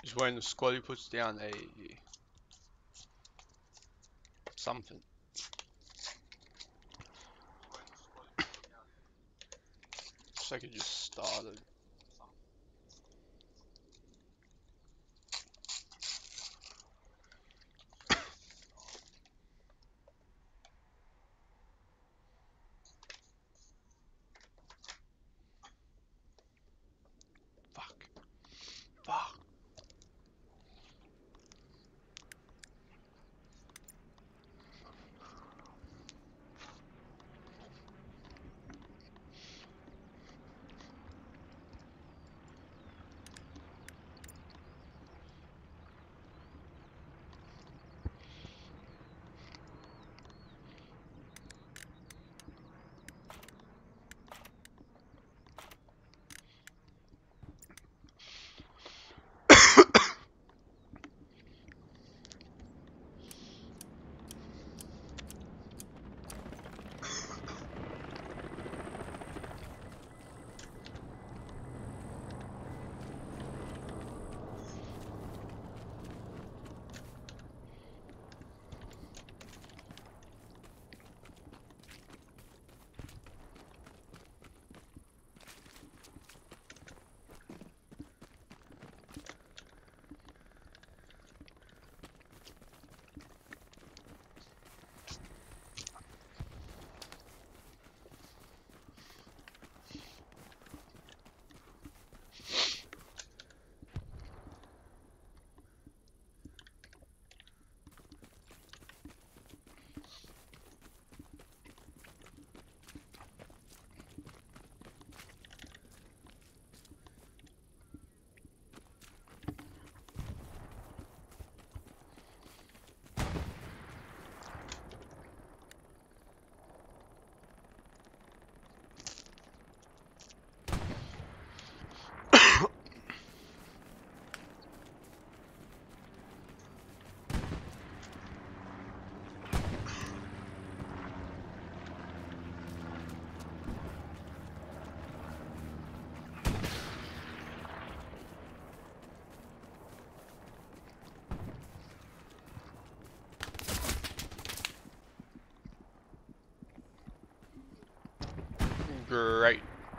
Is when the squad puts down a something. It's like it just started. Fuck. Fuck. Great.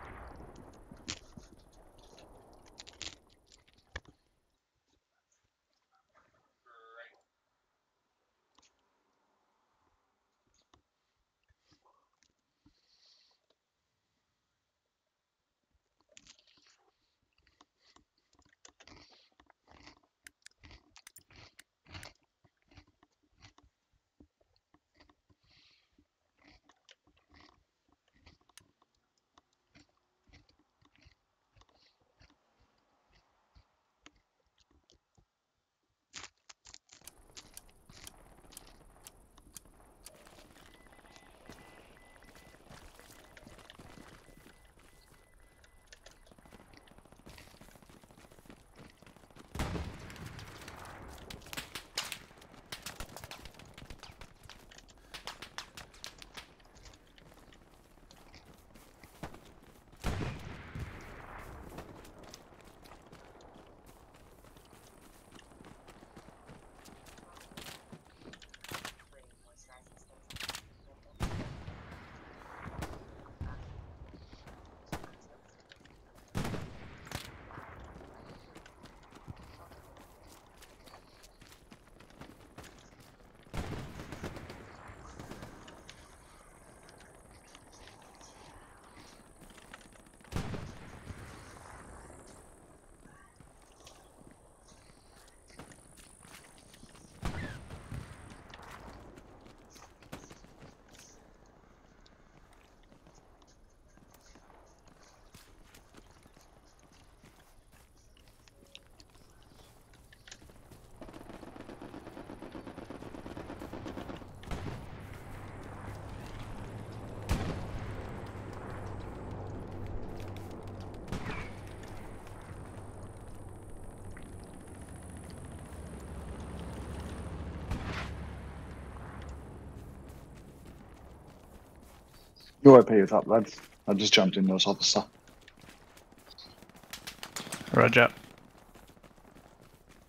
You OP with that, lads. I just jumped in those officer. Roger.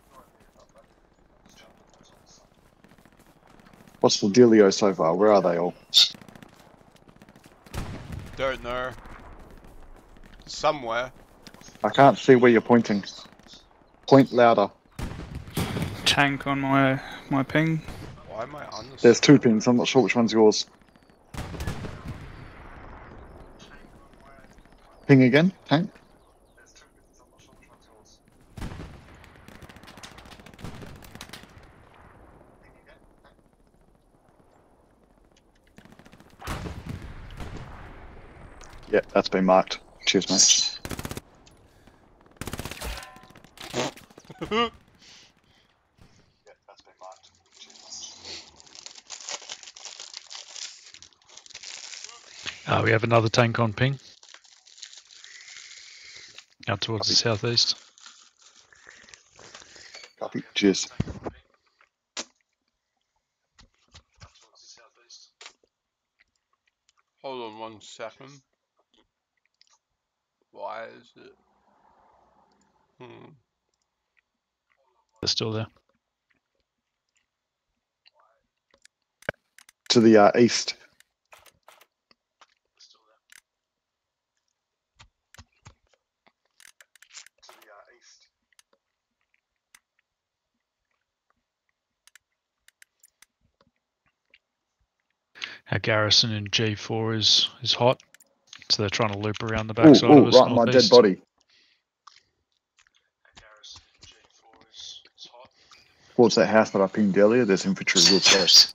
What's the dealio so far? Where are they all? Don't know. Somewhere. I can't see where you're pointing. Point louder. Tank on my ping. Why am I on this? There's two pings. I'm not sure which one's yours. Ping again? Tank? Yeah, that's been marked. Cheers, mate. We have another tank on ping. Out towards the southeast. Copy. Cheers. Hold on 1 second. Why is it? They're still there. To the east. Our garrison in G4 is hot, so they're trying to loop around the Ooh, backside of us right, my dead northeast. body. Towards that house that I pinged earlier, there's infantry real close.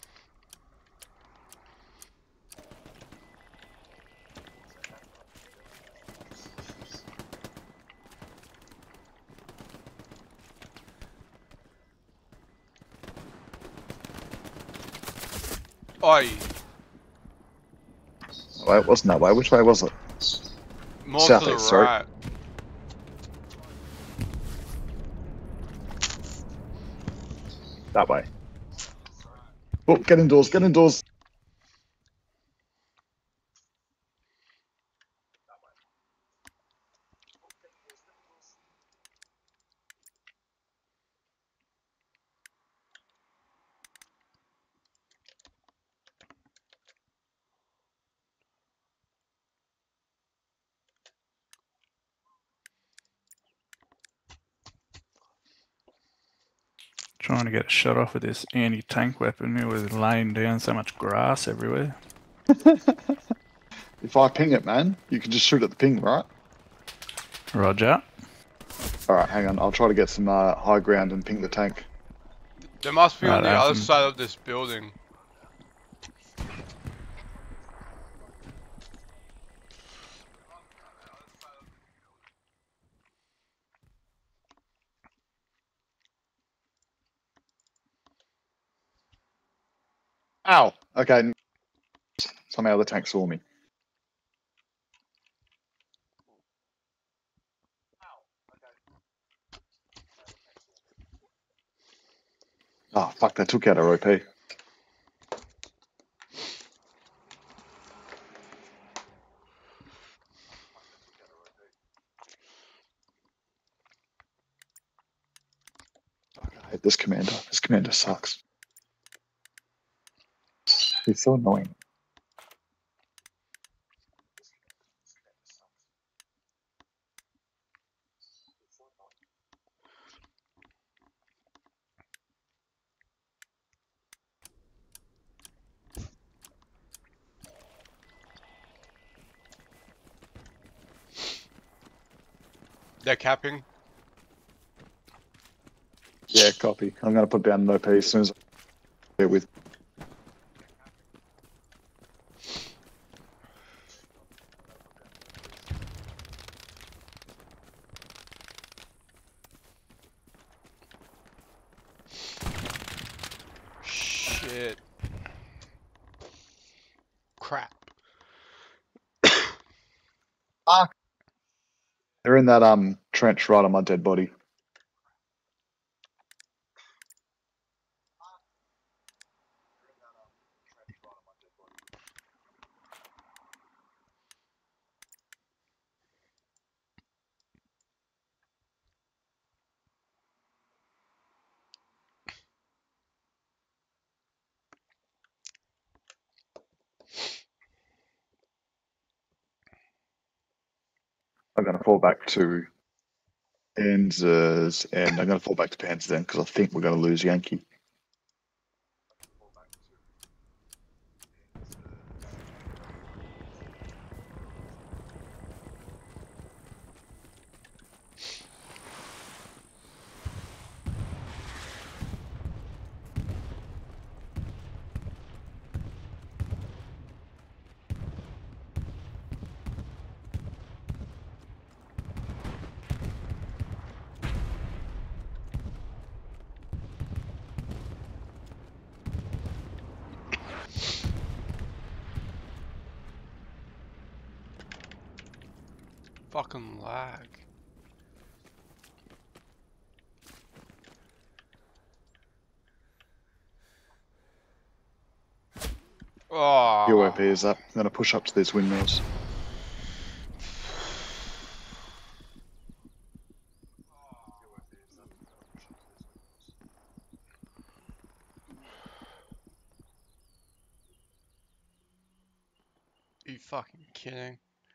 Oi! Well, it wasn't that way. Which way was it? More to the Southeast, sorry. right. That way. Oh, get indoors, get indoors. Trying to get a shot off with this anti-tank weapon. It was laying down so much grass everywhere. If I ping it, man, you can just shoot at the ping, right? Roger. Alright, hang on. I'll try to get some high ground and ping the tank. There must be on Right, the other Alpha. side of this building. Ow! Okay. Somehow the tank saw me. Oh, fuck, they took out our OP. Fuck, I hate this commander. This commander sucks. He's so annoying. They're capping. Yeah, copy. I'm going to put down an OP as soon as I get with. Shit. Crap. They're in that trench right on my dead body. I'm going to fall back to Panzers, and I'm going to fall back to Panzers then because I think we're going to lose Yankee. Fucking lag. Oh. UOP is up. I'm going to push up to these windmills. Are you fucking kidding?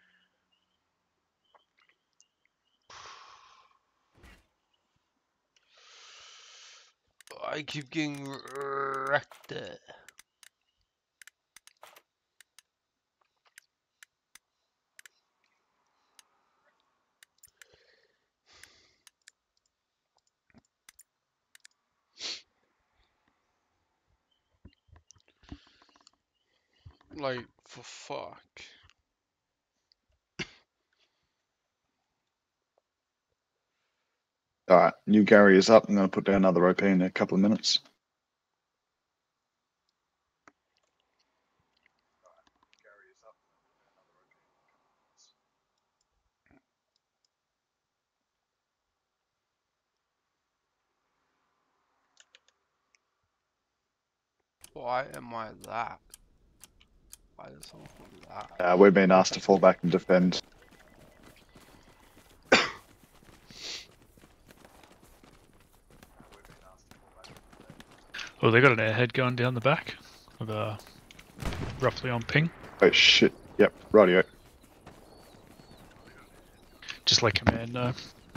I keep getting wrecked. Like, for fuck. All right, new Gary is up. I'm going to put down another OP in a couple of minutes. Why am I that? Why is someone that? We've been asked to fall back and defend. Oh, they got an airhead going down the back of roughly on ping. Oh shit! Yep, rightio. Just let command know.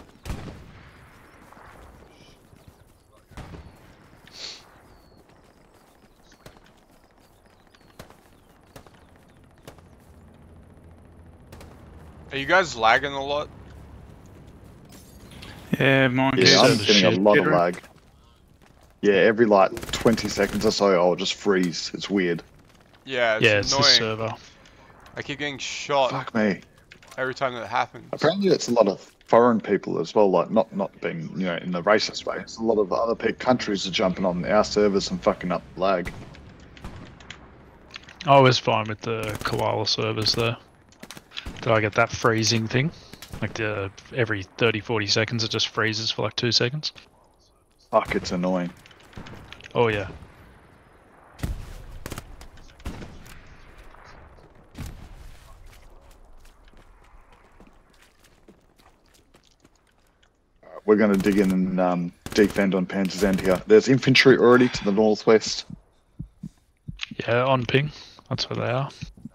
Are you guys lagging a lot? Yeah, mine Yeah, keeps I'm the getting a shit lot of jittering. lag. Yeah, every like 20 seconds or so, I'll just freeze. It's weird. Yeah, it's Yeah, it's the annoying. server. I keep getting shot Fuck me. every time that happens. Apparently, it's a lot of foreign people as well. Like not being in the racist way. It's a lot of other countries are jumping on our servers and fucking up lag. I was fine with the Koala servers though. Did I get that freezing thing? Like every 30-40 seconds it just freezes for like 2 seconds? Fuck, it's annoying. Oh yeah. We're going to dig in and defend on Panzer's End here. There's infantry already to the northwest. Yeah, on ping. That's where they are.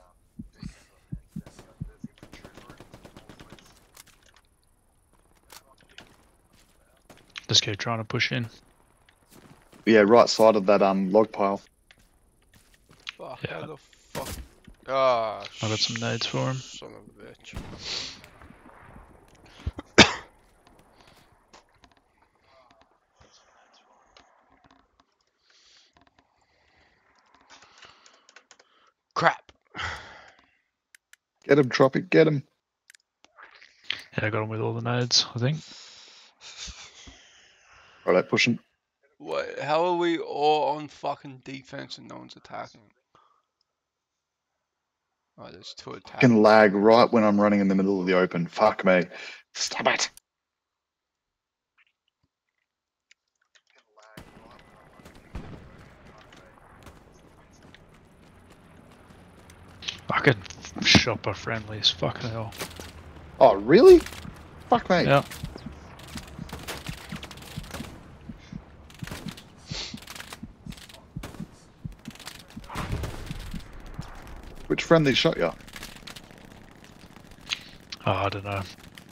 Just keep trying to push in. Yeah, right side of that log pile. Fuck, Yeah. how the fuck? Ah, I got some nades for him. Son of a bitch. Crap. Get him, Tropic, get him. Yeah, I got him with all the nades, I think. Right, pushing. What? How are we all on fucking defense and no one's attacking? Oh, there's two attacks. Fucking lag right when I'm running in the middle of the open. Fuck me. Stop it. Fucking shopper friendlies, fucking hell. Oh, really? Fuck me. Yeah. Which friendly shot you? Oh, I don't know.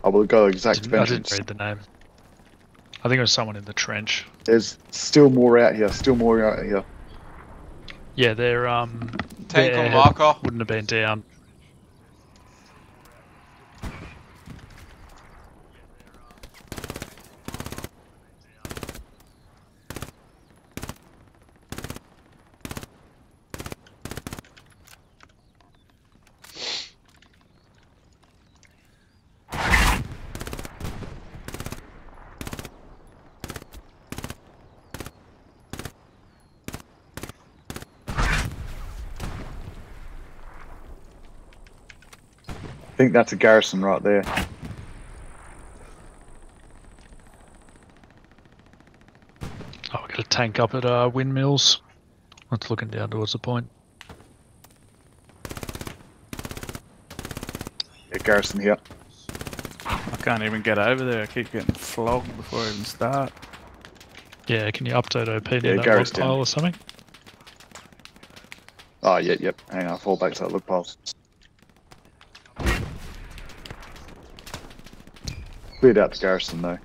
I will go exact I vengeance. didn't read the name. I think it was someone in the trench. There's still more out here. Still more out here. Yeah, their Tank their on airhead marker. wouldn't have been down. I think that's a garrison right there. Oh, we got a tank up at windmills. It's looking down towards the point. Yeah, garrison here. I can't even get over there. I keep getting flogged before I even start. Yeah, can you update OP near Yeah, that Gary's log pile down. or something? Oh, yep. Hang on, fall back to that look pulse. Cleared out the garrison though.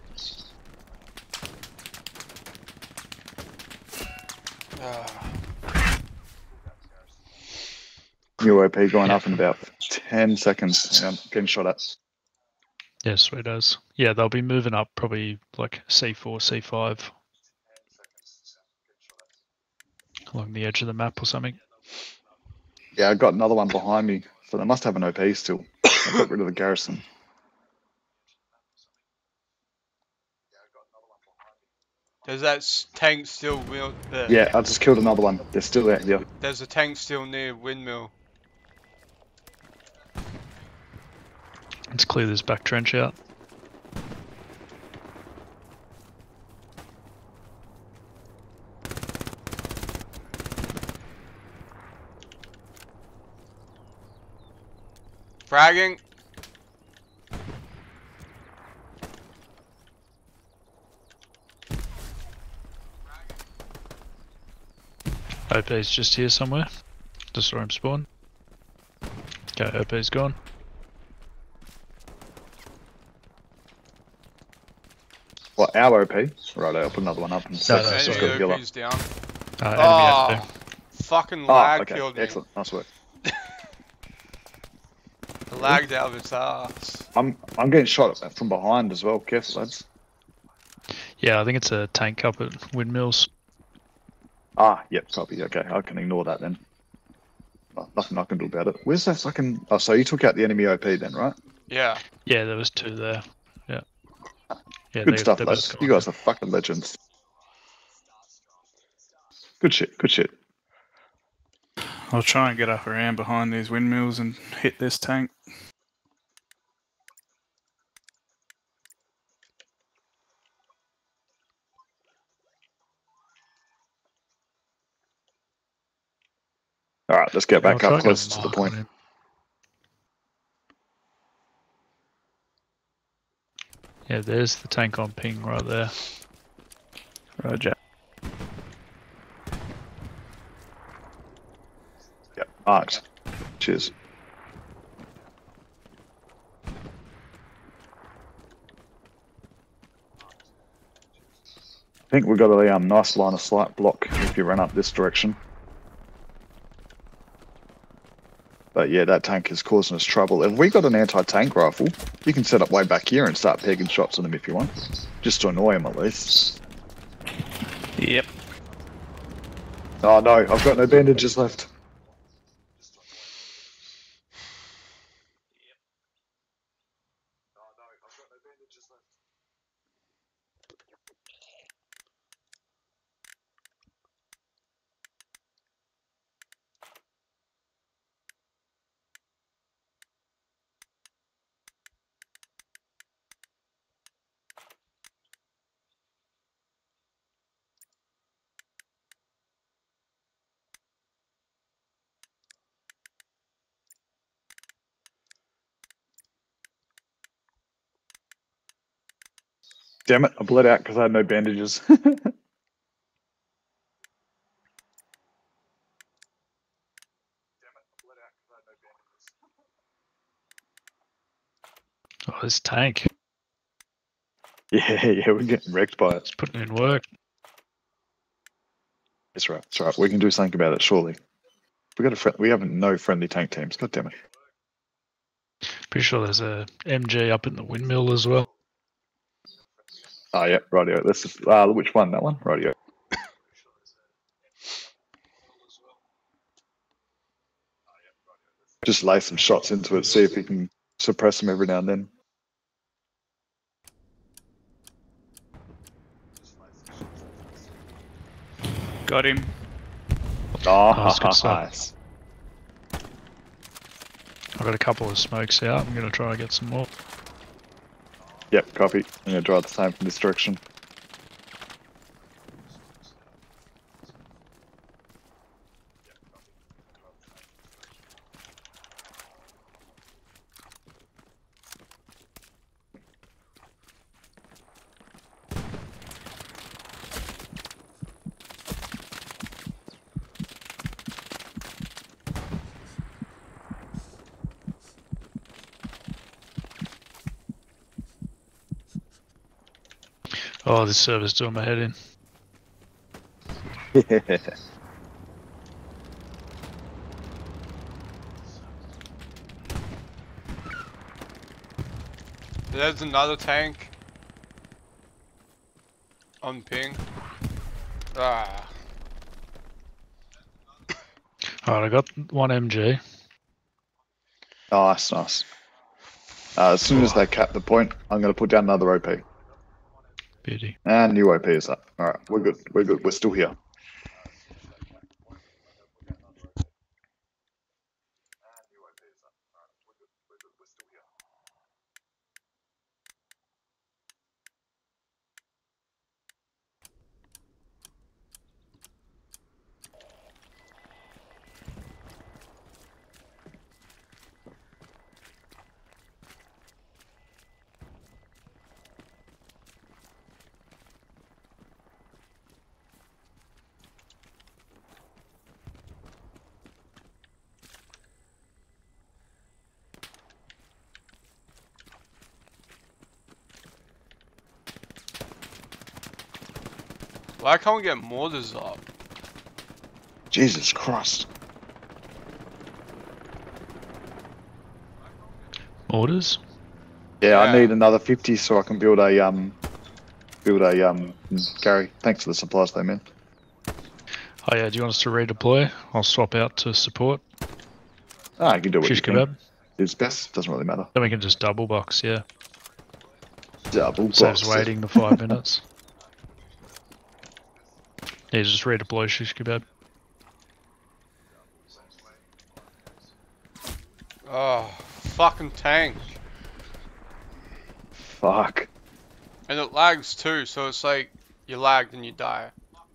New OP going Yeah. up in about 10 seconds. Yeah, I'm getting shot at. Yeah, sweet as. Yeah, they'll be moving up probably like C4, C5 along the edge of the map or something. Yeah, I got another one behind me, so they must have an OP still. I got rid of the garrison. There's that tank still wheel there. Yeah, I just killed another one. They're still out here. There's a tank still near windmill. Let's clear this back trench out. Fragging. OP's just here somewhere. Just saw him spawn. Okay, OP's gone. What, our OP? Right, I'll put another one up and set. no, Just sorry. got a Enemy heal up. OP's down. Enemy Oh, over there. fucking Oh, lag okay. killed me. Excellent. Nice work. Lagged out of its ass. I'm getting shot at from behind as well. Careful, lads. Yeah, I think it's a tank up at windmills. Ah, yep, copy. Okay, I can ignore that then. Nothing I can do about it. Where's that fucking... Oh, so you took out the enemy OP then, right? Yeah. Yeah, there was two there. Yeah. Yeah, Good stuff, they're lads. both You gone. guys are fucking legends. Good shit, good shit. I'll try and get up around behind these windmills and hit this tank. Alright, let's get I'll back try up and get a closer to the mark point. on him. Yeah, there's the tank on ping right there. Roger. Yep, marked. Cheers. I think we've got a nice line of sight block if you run up this direction. But yeah, that tank is causing us trouble. If we got an anti-tank rifle, you can set up way back here and start pegging shots at them if you want. Just to annoy them at least. Yep. Oh no, I've got no bandages left. Damn it, I bled out because I had no bandages. Oh, this tank. Yeah, we're getting wrecked by it. It's putting in work. It's right. It's right. We can do something about it. Surely. We got a we haven't no friendly tank teams. God damn it. Pretty sure there's a MG up in the windmill as well. Oh yeah, rightio. Let's just which one? That one? Rightio. Just lay some shots into it, see if we can suppress them every now and then. Got him. Oh, Nice, good stuff. nice. I've got a couple of smokes out. I'm going to try and get some more. Yep, copy. I'm gonna drive the same from this direction. Oh, this server's doing my head in. There's another tank. On ping. Ah. Alright, I got one MG. Nice, nice. As soon as they cap the point, I'm gonna put down another OP. Beauty. And new OP is up. Alright, we're good. We're good. We're still here. Why can't we get mortars up? Jesus Christ. Orders? Yeah, I Yeah. need another 50 so I can build a Gary, thanks for the supplies though, man. Oh yeah, do you want us to redeploy? I'll swap out to support. Ah, you can do what Shish you think. kebab. It's best, doesn't really matter. Then we can just double box, yeah. Double Saves box. waiting the 5 minutes. Yeah, just redeploy shish kebab. Oh, fucking tank. Fuck. And it lags too, so it's like you lagged and you die.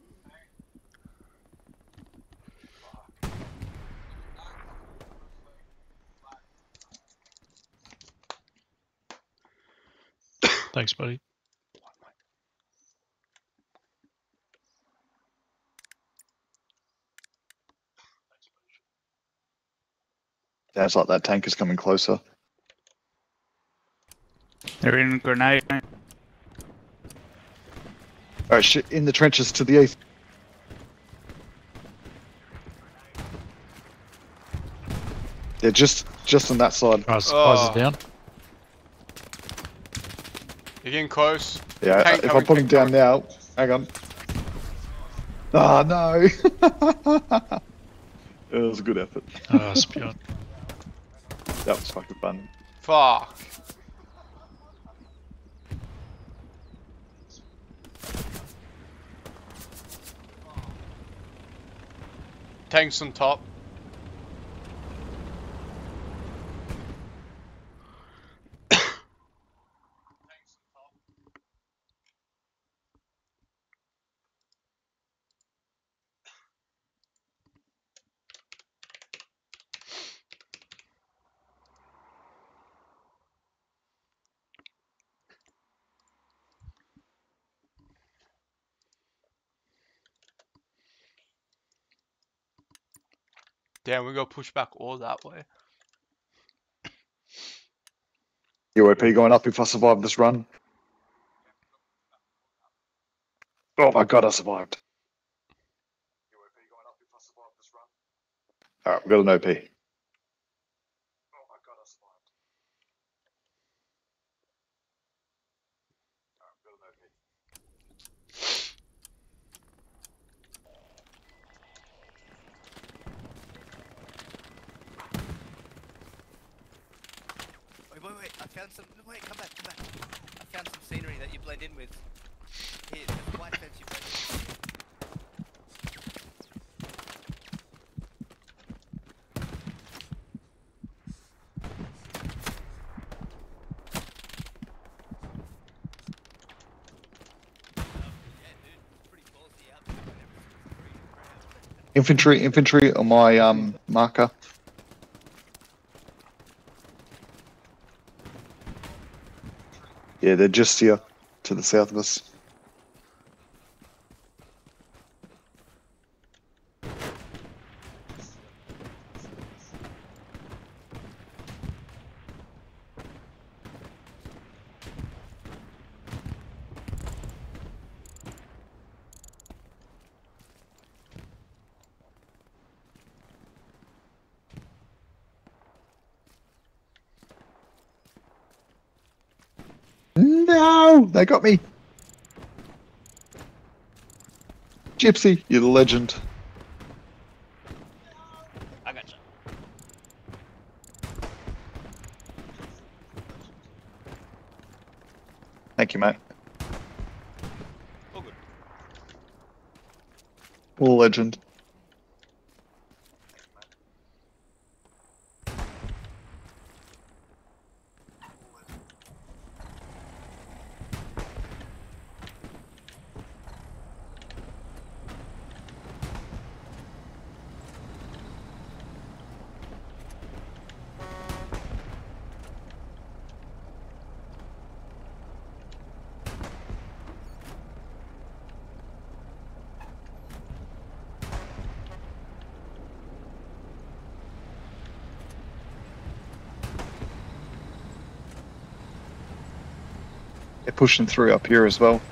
Thanks, buddy. Sounds like that tank is coming closer. They're in grenade. Alright, shit, in the trenches to the east. They're just on that side. Alright, supplies Oh. are down. You're getting close. Yeah, Tank if I coming, put him tank down now, hang on. Oh no! It was a good effort. Spion. That was fucking fun. Fuck. Tanks on top. Damn, we gotta push back all that way. UOP going up if I survive this run. Oh my god, I survived. Alright, we've got an OP. Wait, I found some. Wait, come back. I found some scenery that you blend in with. Here, there's a white fence you blend in with. Yeah, dude, it's pretty ballsy out there when everything's green and brown. Infantry on my marker. Yeah, they're just here to the south of us. No, they got me. Gypsy, you're the legend. I gotcha. Thank you, mate. All good. Legend. They're pushing through up here as well.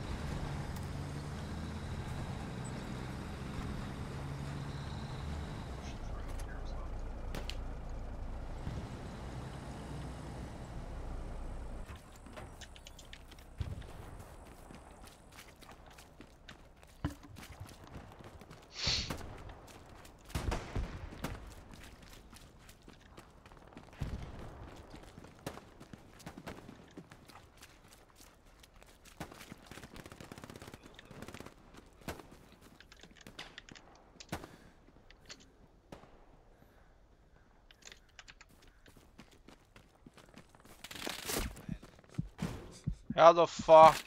How the fuck?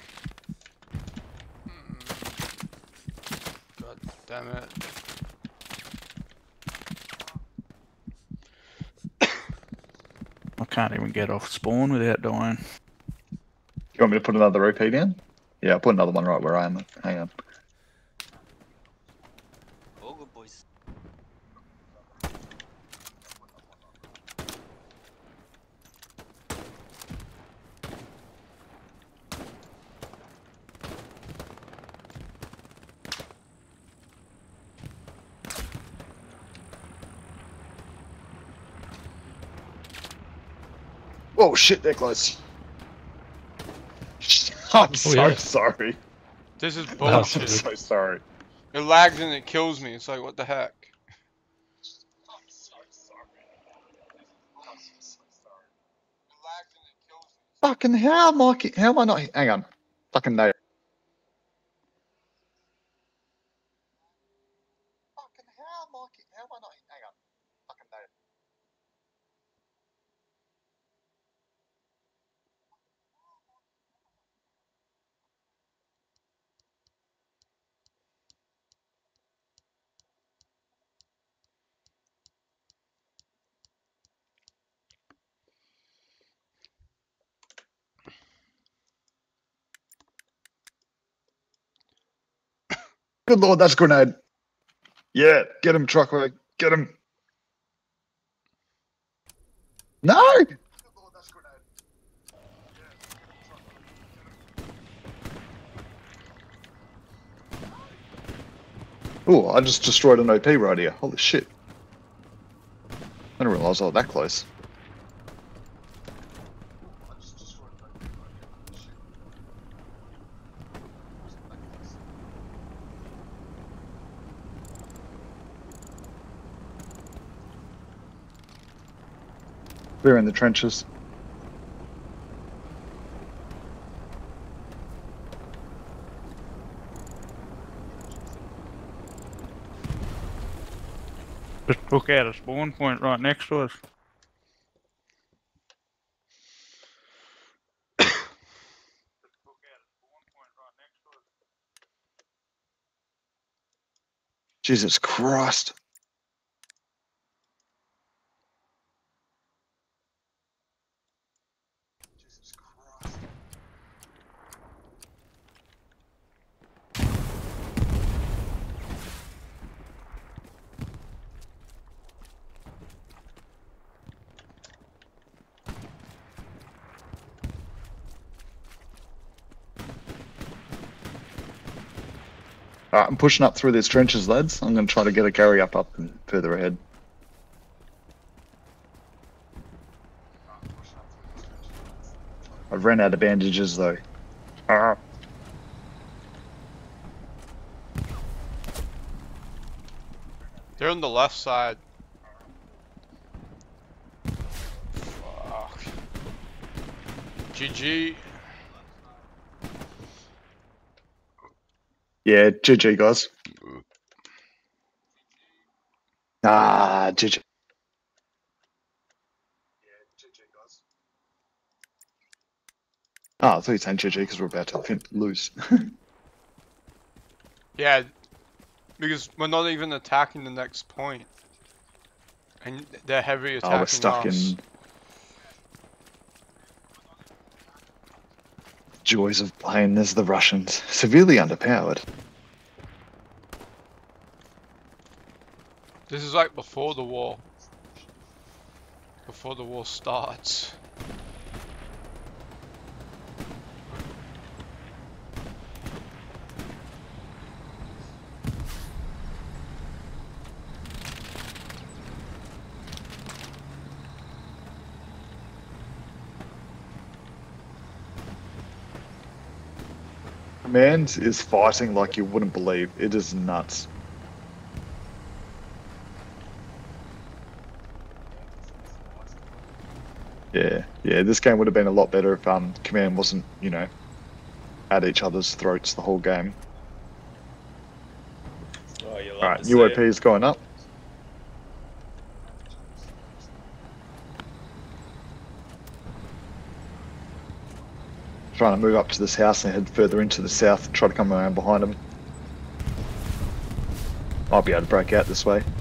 God damn it. I can't even get off spawn without dying. You want me to put another OP down? Yeah, I'll put another one right where I am. Hang on. All good, boys. Oh shit, they're close. I'm so yeah. sorry. This is I'm bullshit. so sorry. It lags and it kills me. It's like, what the heck? I'm so sorry. I'm so sorry. It lags and it kills me. Fucking how am I not? Hang on. Fucking no. Fucking how am I not? Hang on. Fucking no. Good lord, that's a grenade. Yeah, get him, Truckaway. Get him. No! Good lord, that's a grenade. Oh, I just destroyed an OP right here. Holy shit. I didn't realise I was that close. We're in the trenches. Just took out a spawn point right next to us. Jesus Christ. Alright, I'm pushing up through these trenches, lads. I'm going to try to get a carry up and further ahead. I've ran out of bandages though. Ah. They're on the left side. Fuck. GG. Yeah, GG guys. Ah, GG. Oh, I thought you were saying GG because we're about to lose. Yeah, because we're not even attacking the next point. And they're heavy attacking Oh, we're stuck us. in joys of playing as the Russians. Severely underpowered. This is like before the war. Before the war starts. Command is fighting like you wouldn't believe. It is nuts. Yeah, this game would have been a lot better if Command wasn't, you know, at each other's throats the whole game. Oh, you love Alright, to see it. UOP is going up. Trying to move up to this house and head further into the south and try to come around behind them. Might be able to break out this way.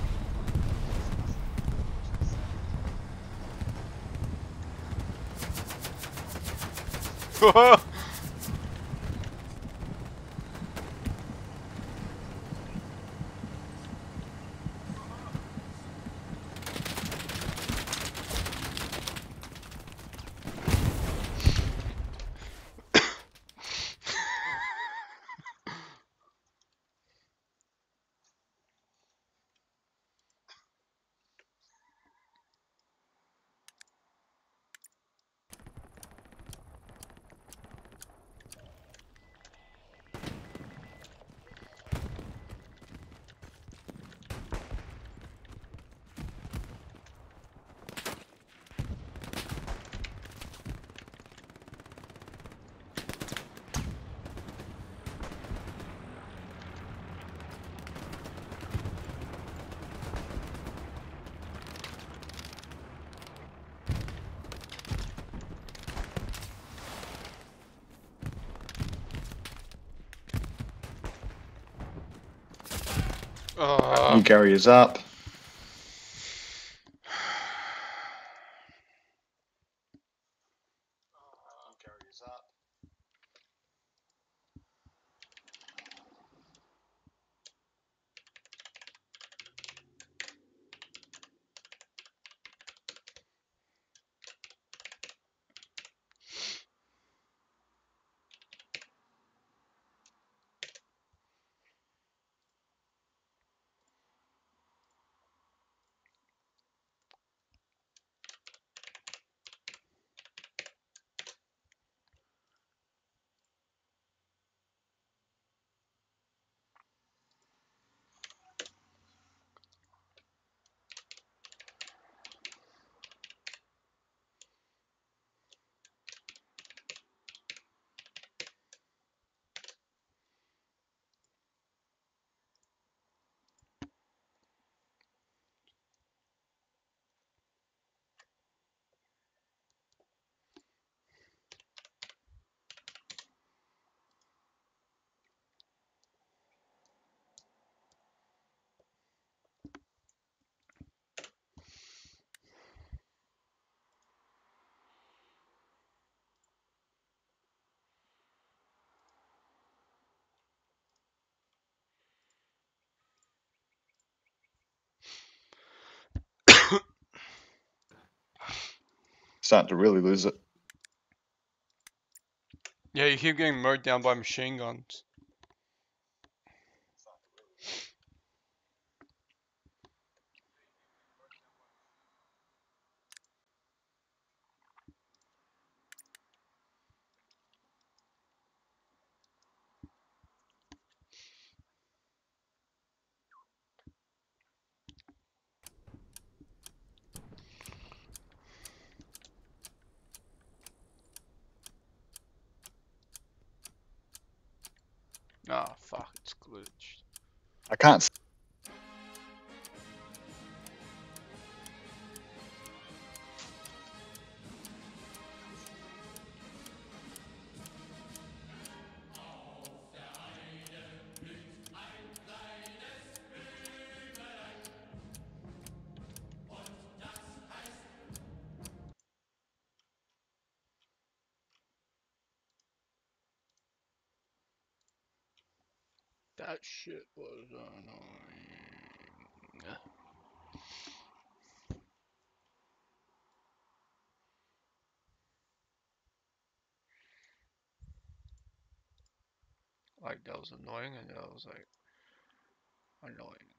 New Gary is up. Starting to really lose it. Yeah, you keep getting mowed down by machine guns. Ah, fuck, it's glitched. I can't. That shit was annoying. Like, that was annoying, and that was like annoying.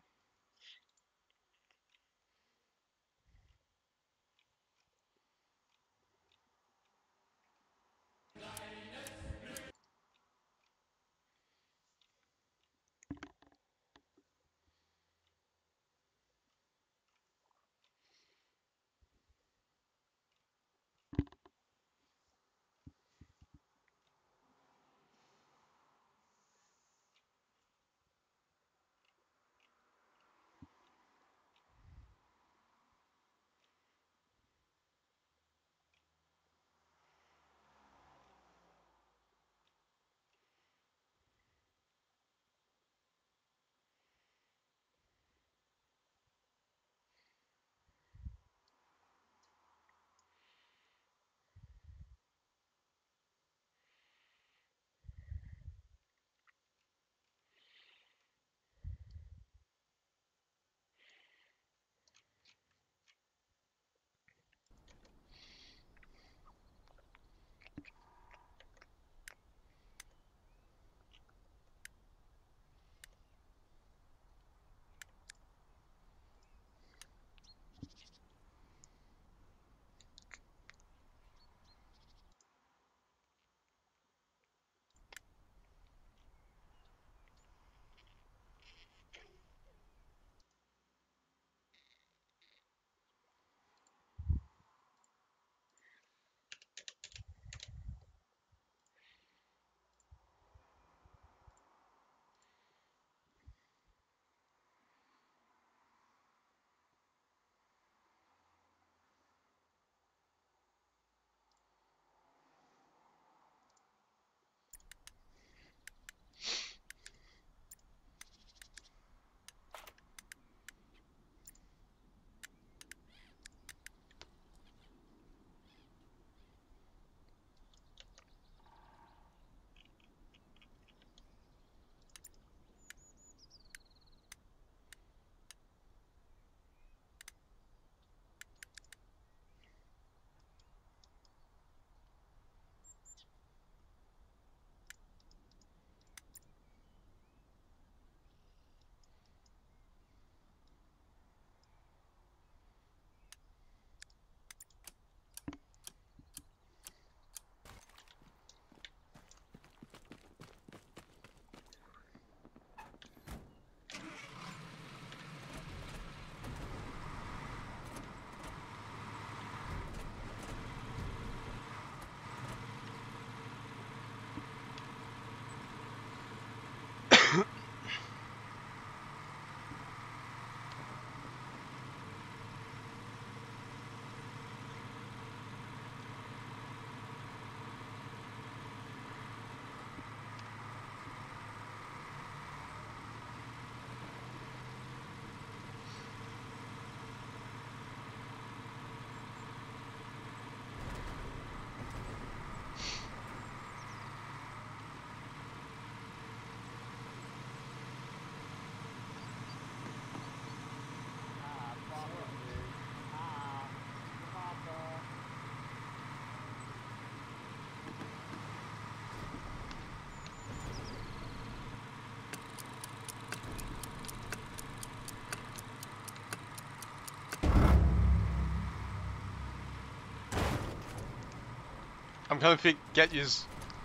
gonna get yous.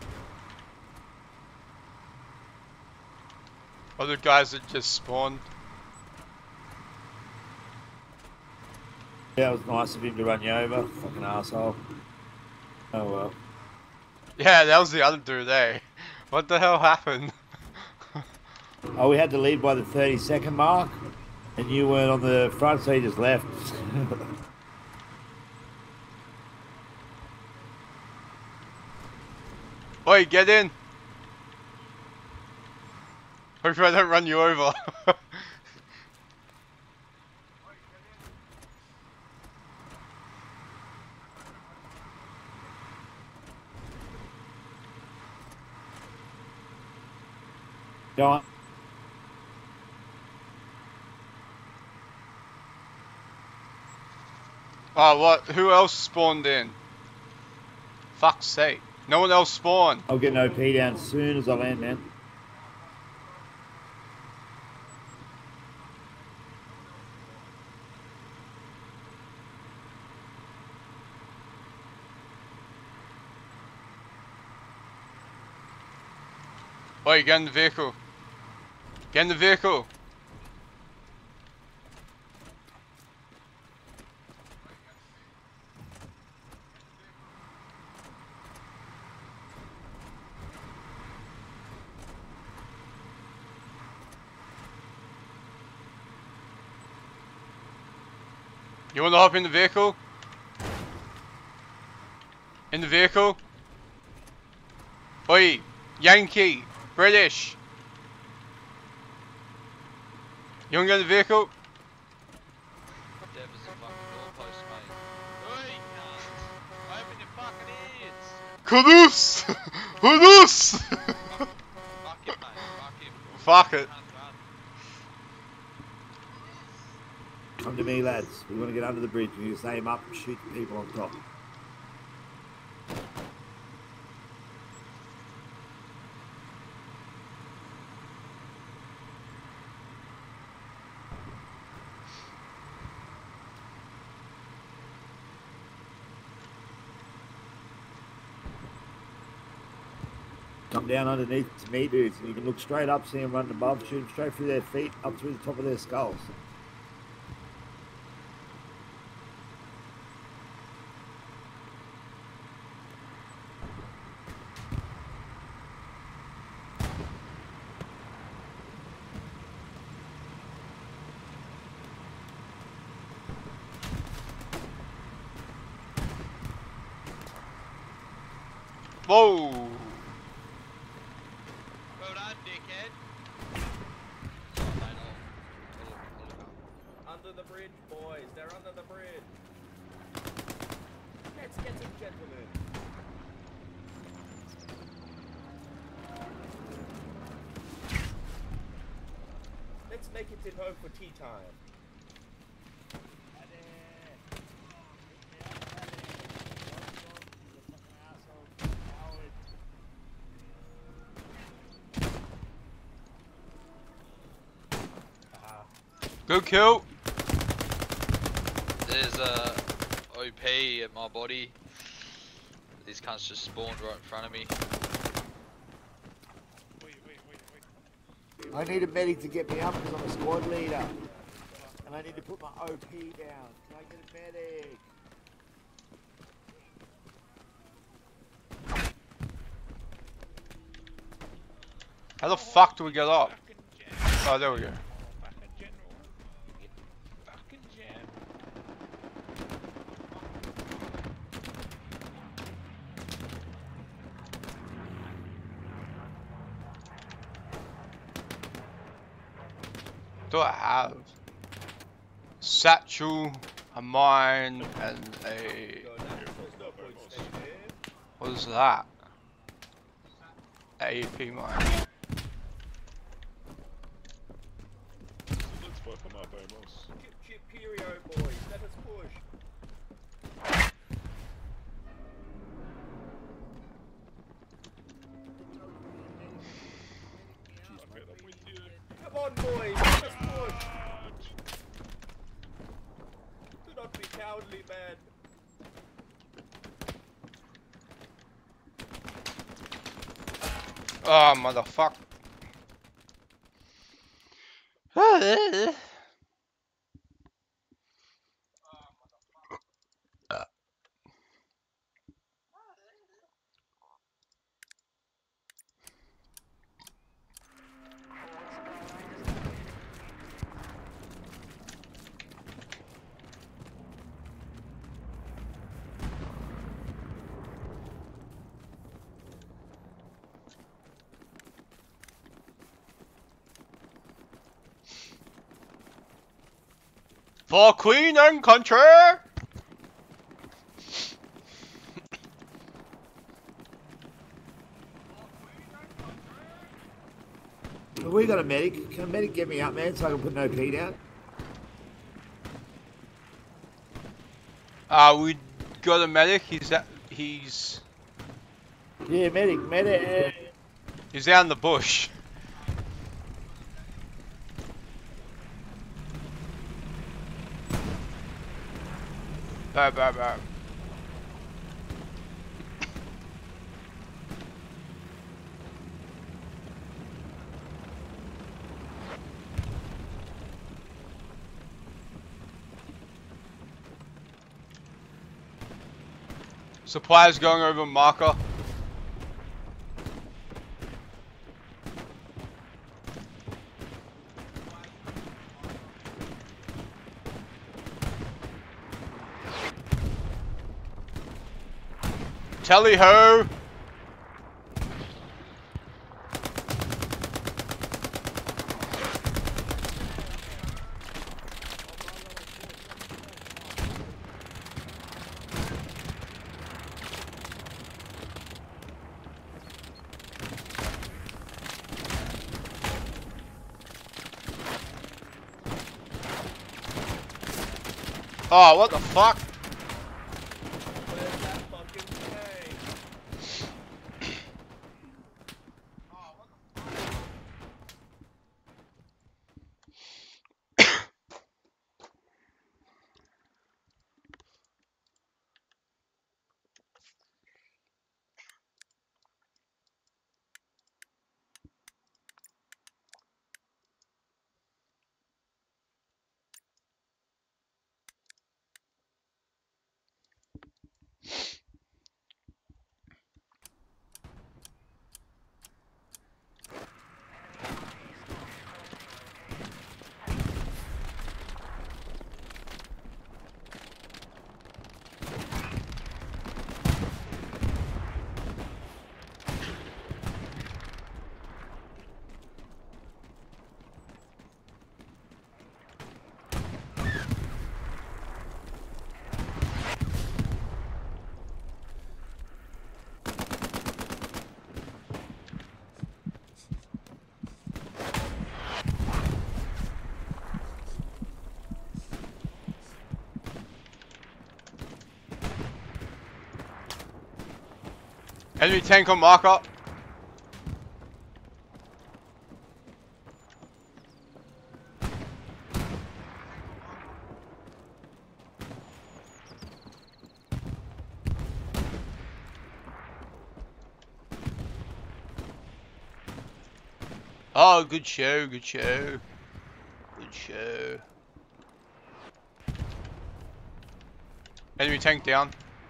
Other guys that just spawned. Yeah, it was nice of him to run you over. Fucking asshole. Oh well. Yeah, that was the other dude there. What the hell happened? Oh, we had to leave by the 30-second mark, and you weren't on the front, so you just left. Oi, get in! Hopefully I don't run you over. Go on. Oh, what? Who else spawned in? Fuck's sake. No one else spawned. I'll get an OP down as soon as I land, man. Oi, get in the vehicle. Get in the vehicle. You wanna hop in the vehicle? In the vehicle? Oi, Yankee, British. You wanna get in the vehicle? Dev is a fucking doorpost, mate. Oi, cunt! Open your fucking ears! Kudus! Kudus! Fuck him, mate. Fuck him. Fuck it. Run, run. Come to me, lads. We want to get under the bridge. We just aim up and shoot the people on top. Come down underneath to me, dudes, and you can look straight up, see them running above, shoot them straight through their feet, up through the top of their skulls. Whoa! Well done, dickhead. Under the bridge, boys. They're under the bridge. Let's get some gentlemen. Let's make it in home for tea time. Good kill. There's a OP at my body. These cunts just spawned right in front of me. I need a medic to get me up because I'm a squad leader. And I need to put my OP down. Can I get a medic? How the fuck do we get up? Oh, there we go. Do I have satchel, a mine, and a what is that? AP mine. Let's fuck them up, Amos. Cheerio, boys. Let us push. Come on, boys. Let us push. Do not be cowardly, man. Oh, motherfucker. For Queen and Country! Have we got a medic? Can a medic get me up, man, so I can put an OP down? We got a medic. He's Yeah, medic. he's out in the bush. Bye. Supplies going over marker. Tally ho! Oh, what the fuck? Where's that fucking tank? Enemy tank on marker. Oh, good show. Enemy tank down.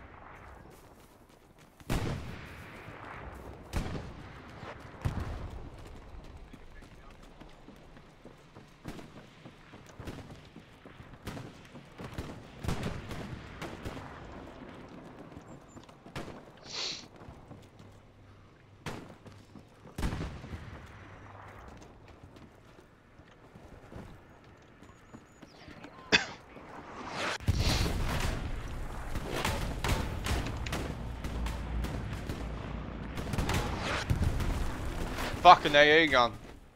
Fucking AA gun.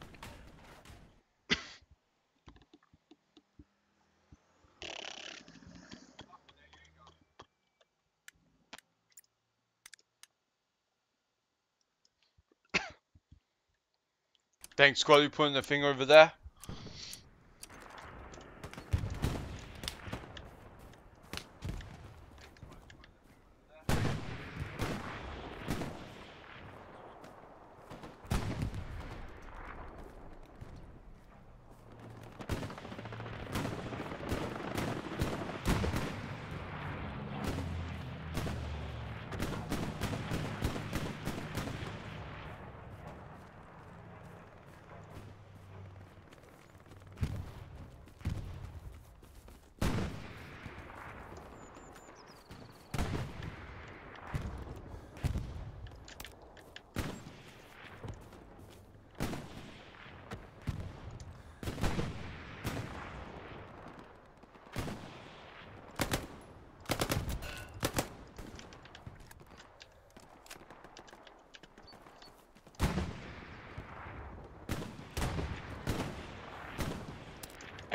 Thanks, Squad, you putting the thing over there.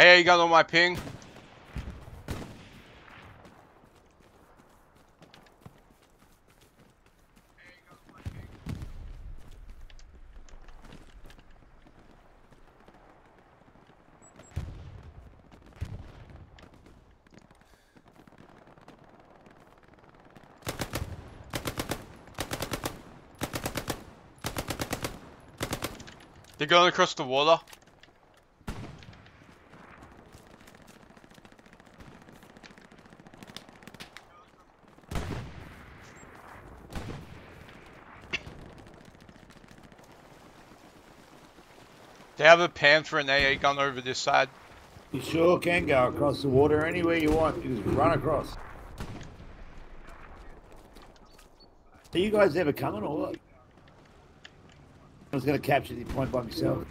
Hey, you got on my ping? They're going across the water. They have a Panther and AA gun over this side. You sure can go across the water anywhere you want. You just run across. Are you guys ever coming or what? I was going to capture the point by myself.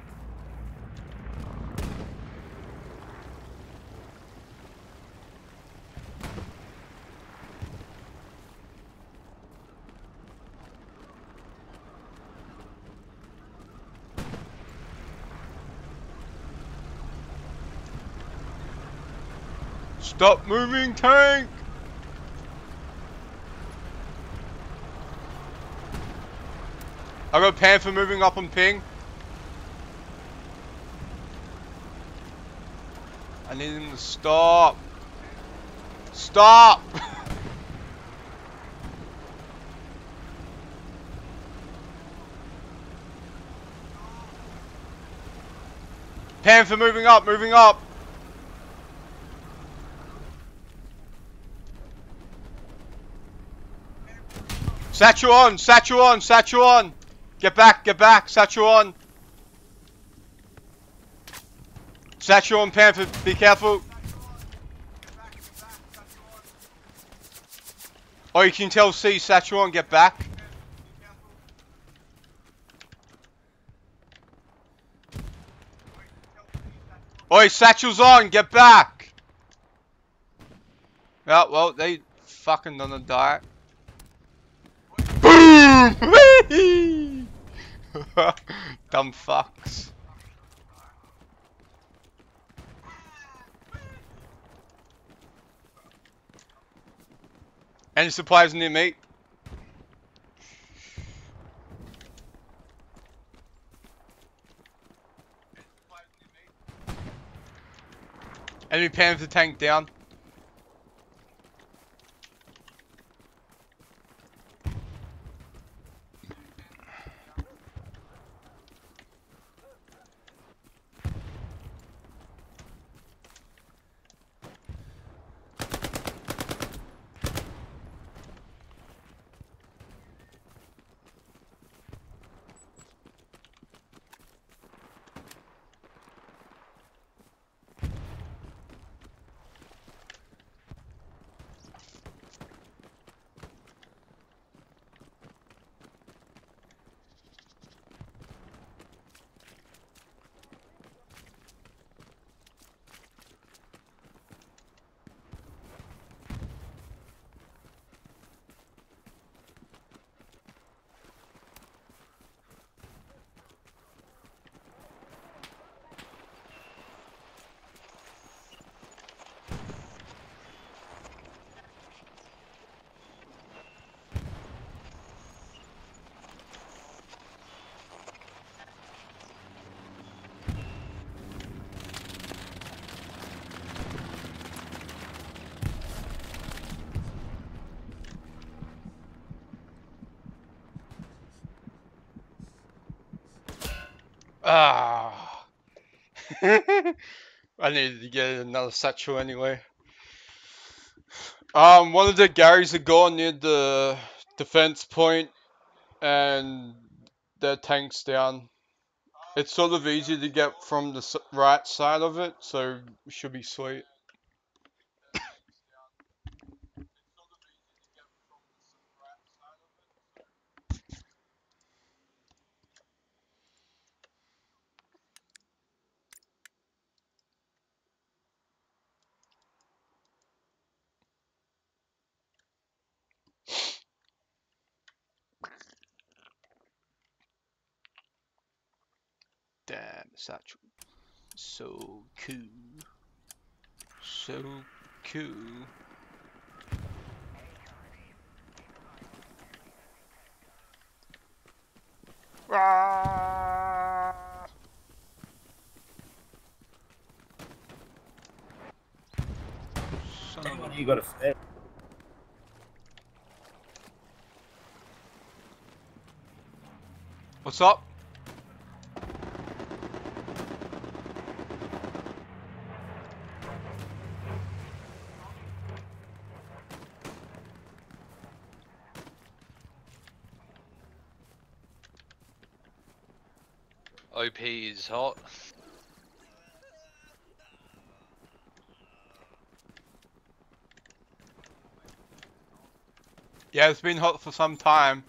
Stop moving, tank! I got Panther moving up on ping. I need him to stop. Stop! Panther moving up, moving up. Satchel on, satchel on, satchel on. Get back, satchel on. Satchel on, Panther, be careful. Oh, you can tell C, satchel on, get back. Oi, satchel's on, get back. Yeah, well, they fucking gonna die. Boom! Dumb fucks. Any supplies near me? Enemy Panther tank down. Ah. I needed to get another satchel anyway. One of the Garys are gone near the defense point, and their tank's down. It's sort of easy to get from the right side of it, so it should be sweet. Damn, satchel. So cool. So cool. Rah! Son of a- You got a step. What's up? OP is hot. Yeah, it's been hot for some time.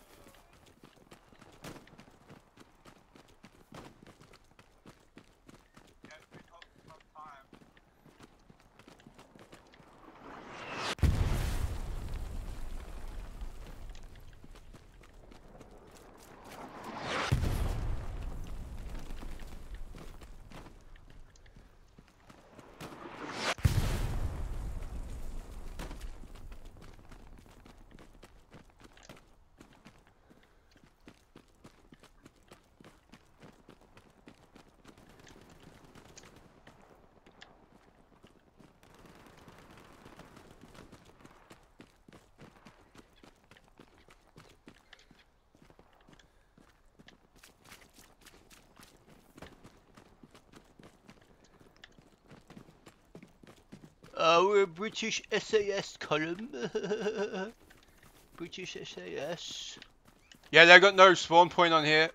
We're British SAS column. British SAS. Yeah, they got no spawn point on here.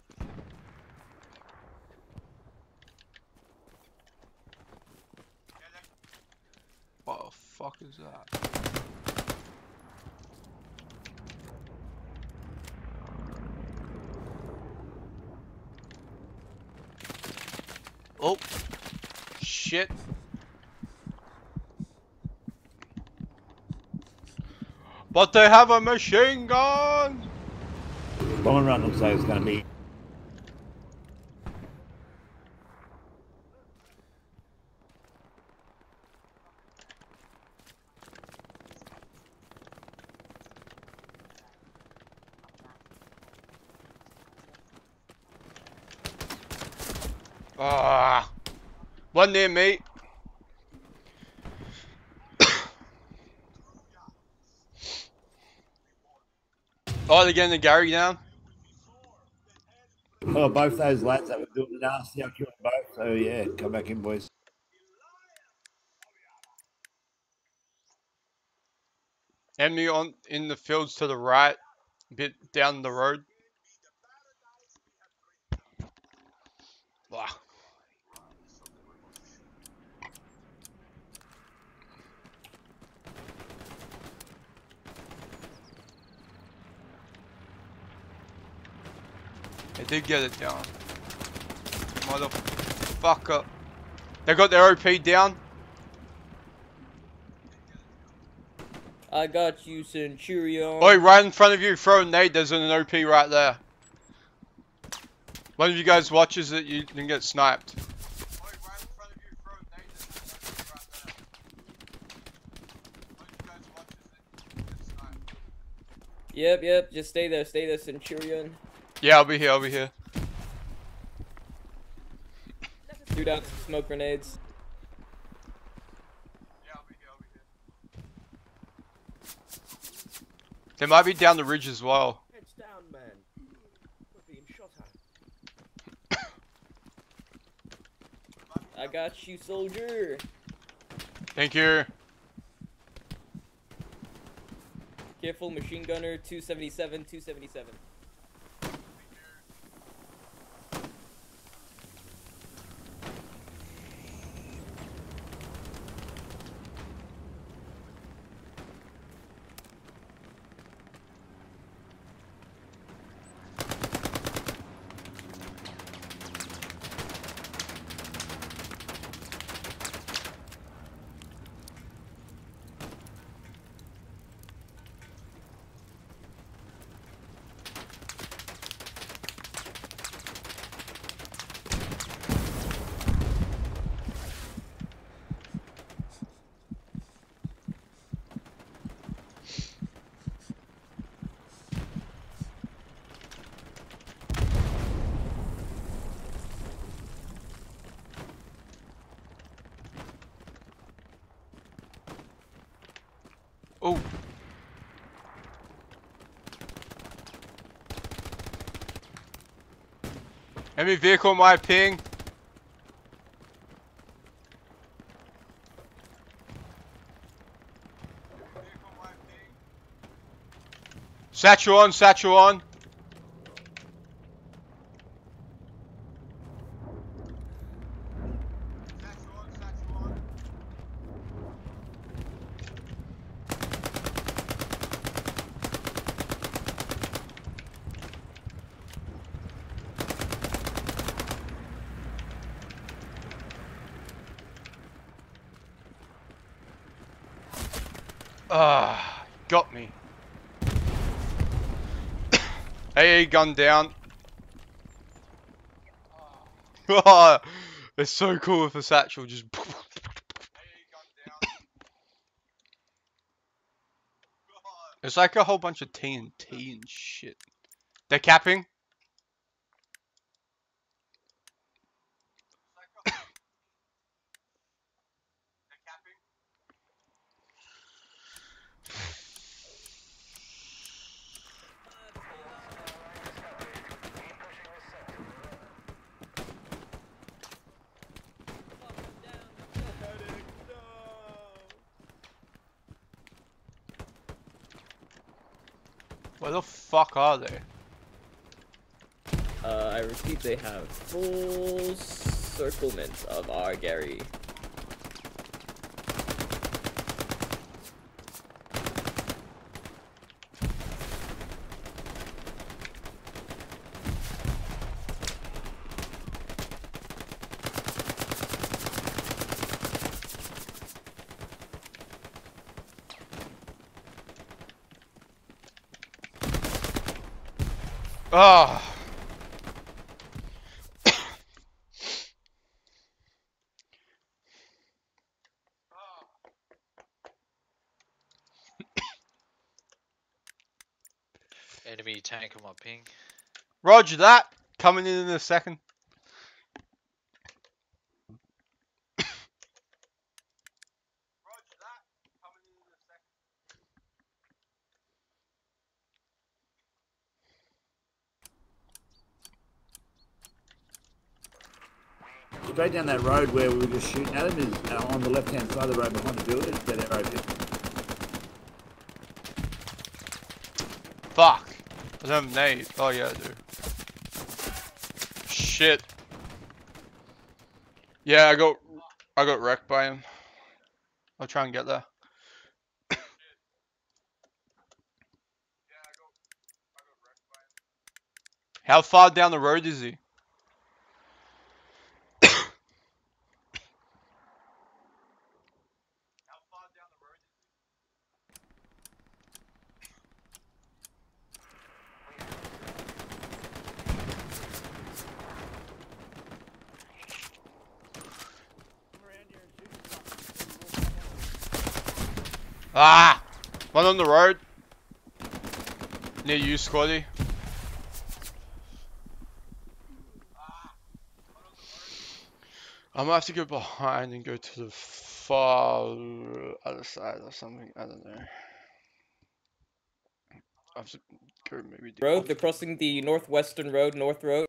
What the fuck is that? Oh, shit. But they have a machine gun! Bomb run looks like it's going to be. Ah, one near me. Oh, they're getting the Gary down. Oh, both those lads that were doing the nasty, I killed them both. So yeah, come back in, boys. Enemy on in the fields to the right, a bit down the road. Wow. They did get it down. Motherfucker. They got their OP down. I got you, Centurion. Oi, right in front of you, throw a nade, there's an OP right there. One of you guys watches it, you can get sniped. Yep, just stay there, Centurion. Yeah, I'll be here. Shoot out some smoke grenades. They might be down the ridge as well. Heads down, man. We're being shot at. I got you, soldier. Thank you. Careful, machine gunner, 277. Oh. Enemy vehicle on my ping. Satchel on, satchel on. Ah, got me. AA gun down. Oh, it's so cool with a satchel just. It's like a whole bunch of TNT and shit. They're capping. Where the fuck are they? I repeat, they have full circlement of our Gary. Ah. Enemy tank on my ping. Roger that. Coming in a second. Straight down that road where we were just shooting at him is on the left-hand side of the road behind the building. That arrow pit. Fuck. I don't have nades. Oh yeah, I do. Shit. Yeah, I got wrecked by him. I'll try and get there. How far down the road is he? Ah! One on the road. Near you, Squatty. I'm gonna have to go behind and go to the far other side or something. I don't know. I have to go maybe. Road, they're crossing the northwestern road, North Road.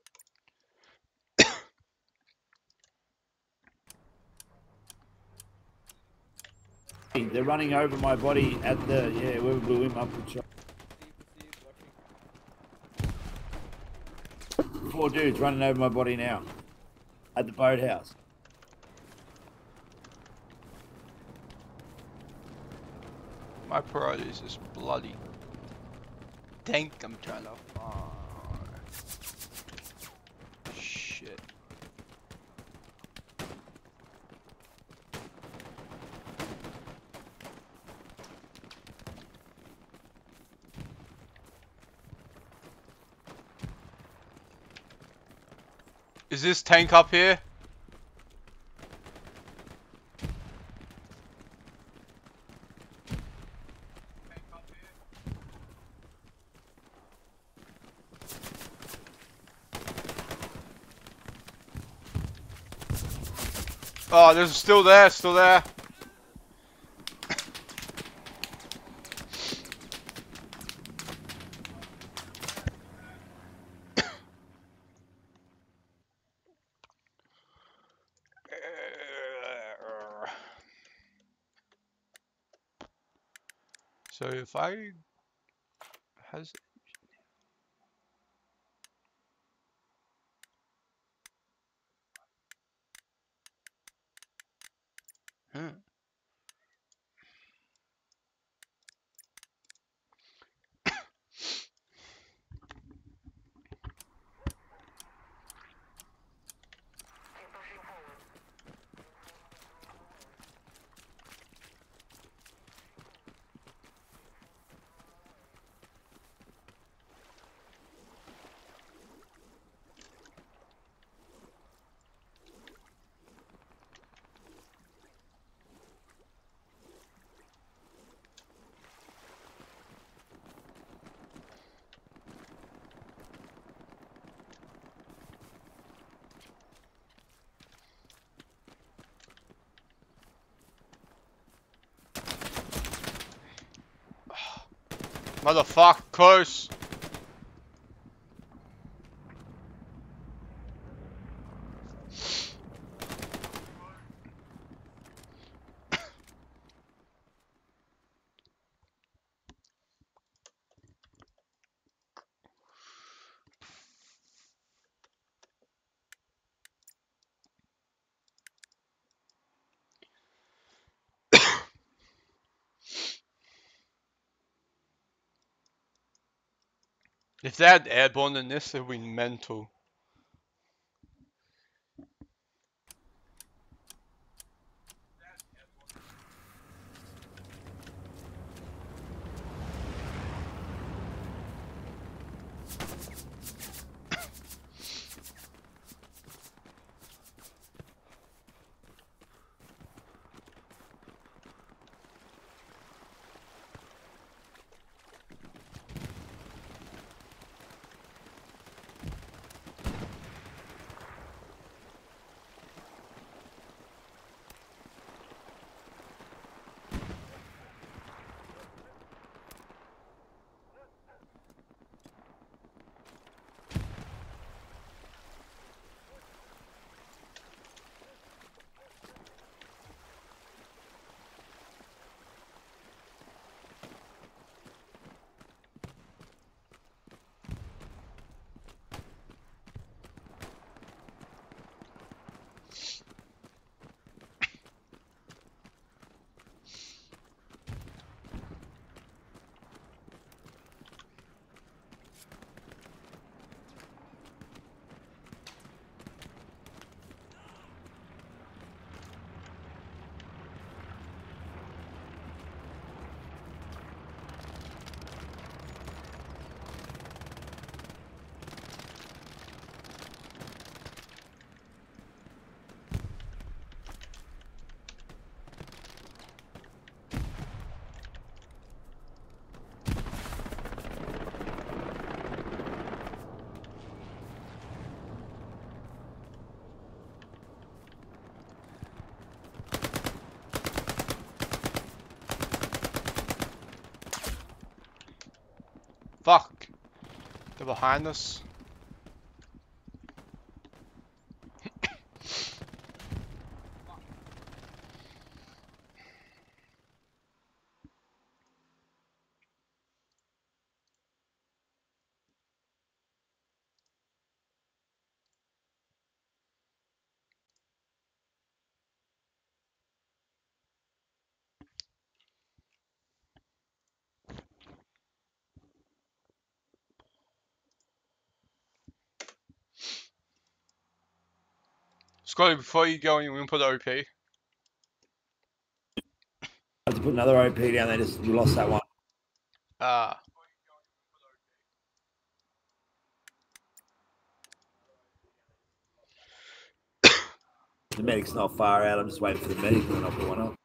They're running over my body at the, yeah, where we blew him up with shot. 4 dudes running over my body now. At the boathouse. My priority is this bloody tank I'm trying to find. Shit. Is this tank up here? Oh, there's still there, still there. So if I has huh. Motherfucker, close. If they had airborne in this, it would be mental. Fuck. They're behind us. Scotty, before you go, you want to put OP? I had to put another OP down there. Just you lost that one. Ah. The medic's not far out. I'm just waiting for the medic, and then I'll put one up.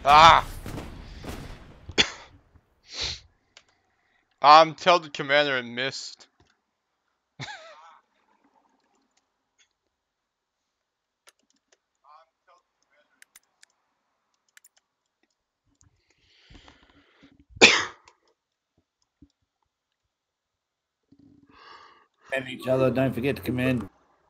Ah! Tell the commander it missed. And each other, don't forget to command.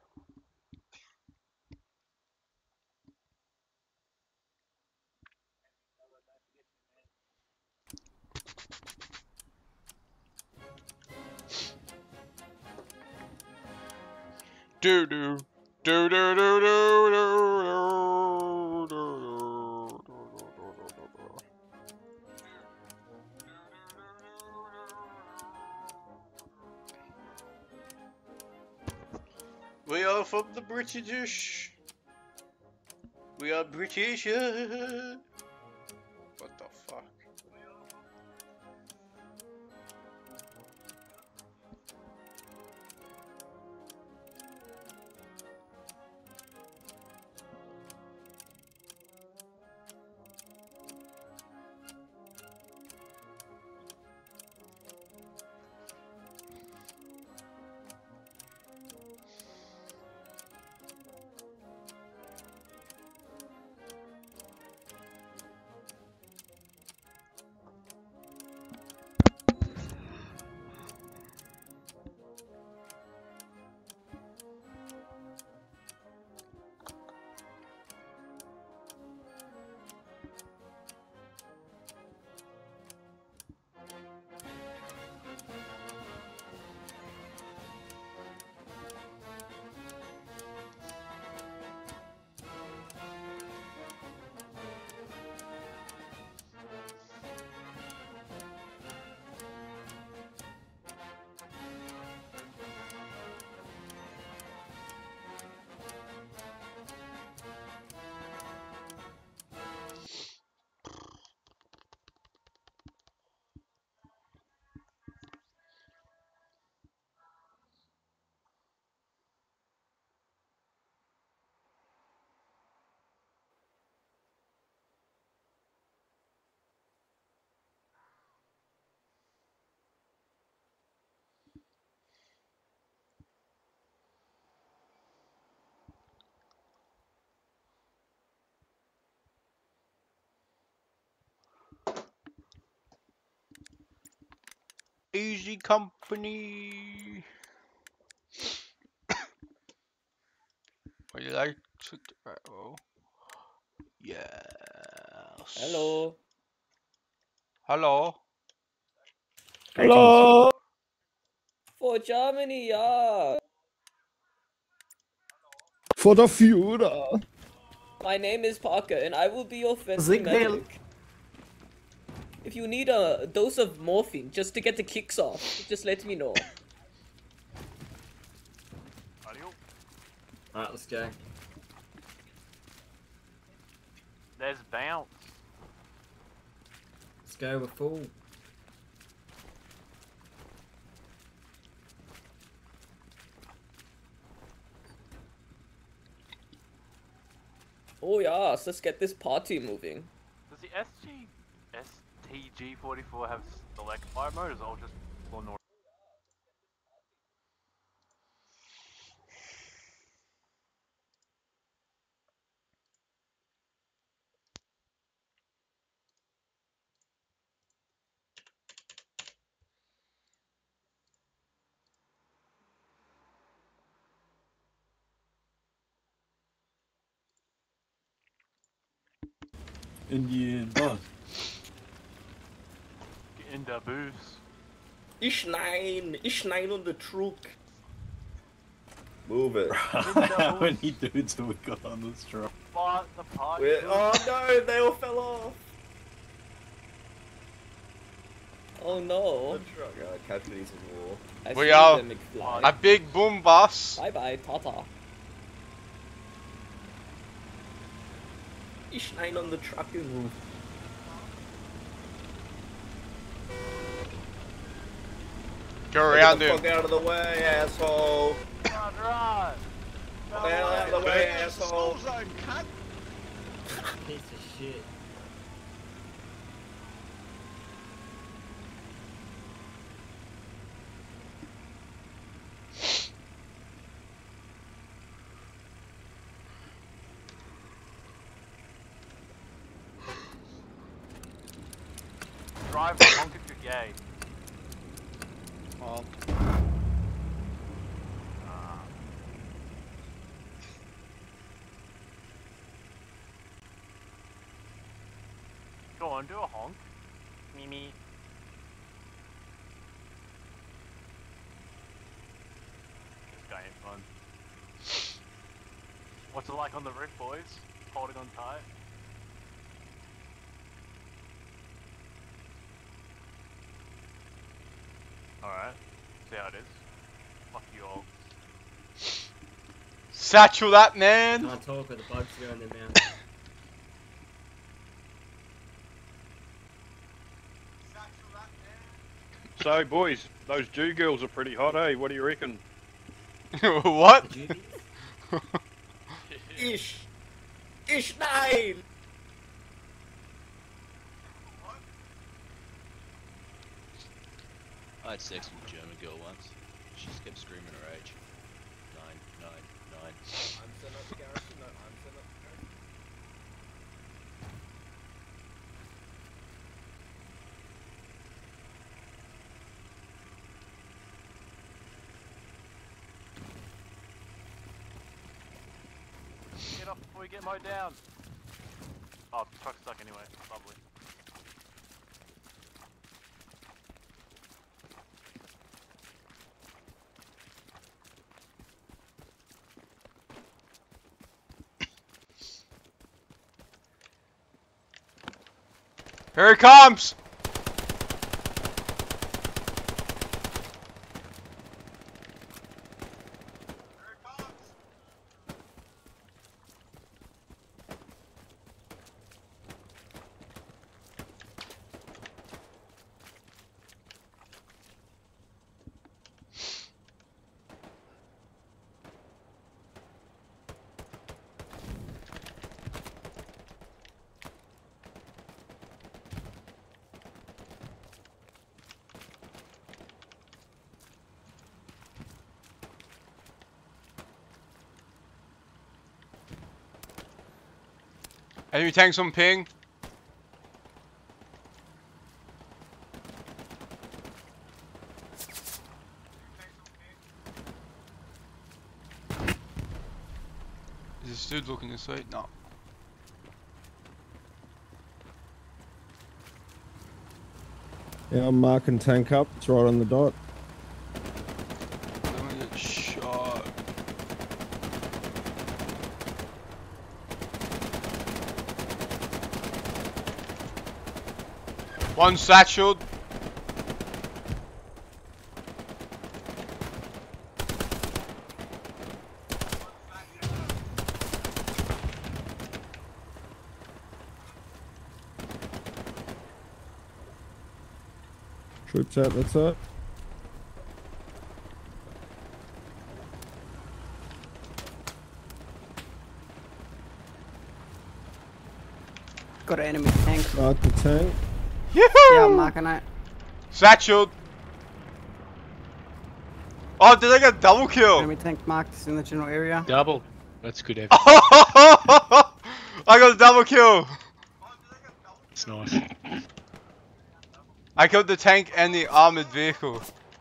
Do do do do do do do. We are from the British. We are British. What the fuck? Easy company. Would you like to? Oh, yes. Hello. Hello. Hello. For Germany, yeah. For the Führer. My name is Parker, and I will be your friendly medic. If you need a dose of morphine just to get the kicks off, just let me know. Alright, let's go. There's bounce. Let's go, we're full. Oh yes, let's get this party moving. Does the STG-44 have select fire mode, or is it all just full normal? Indian boss. Get in the booths. Ich nein on the truck. Move it. How many dudes have we got on this truck? But the party. Oh no, they all fell off. Oh no. Casualties in war. We are a big boom boss. Bye bye, Tata. Ich nein on the trucking roof. Go around Get the him. fuck out of the way, asshole. Run, run. Get out of the way, asshole. Piece of shit. drive the honk if you're gay. Well, Go on, do a honk. Mimi. This guy ain't fun. What's it like on the roof, boys? Holding on tight? Alright. See how it is. Fuck you all. satchel that, man. Can't talk with the bugs going in their mouth. So, boys, those Jew girls are pretty hot, eh? What do you reckon? What? Ish! Ishmael! I had sex with a German girl once. She just kept screaming her age. 9, 9, 9. I'm so not the garrison, no, I'm so not the garrison. Get off before we get mowed down. Oh, the truck's stuck anyway. Lovely. Here he comes! Enemy tanks on ping. Is this dude looking this way? No. Yeah, I'm marking tank up. It's right on the dot. I'm gonna get shot. One satchel. Troops out, that's it. Got an enemy tank. Mark the tank. Yoo-hoo! Yeah, I'm marking it. Satchel. Oh, did I get a double kill? Enemy tank marked is in the general area. Double. That's good evidence. I got a double kill. It's nice. I killed the tank and the armored vehicle.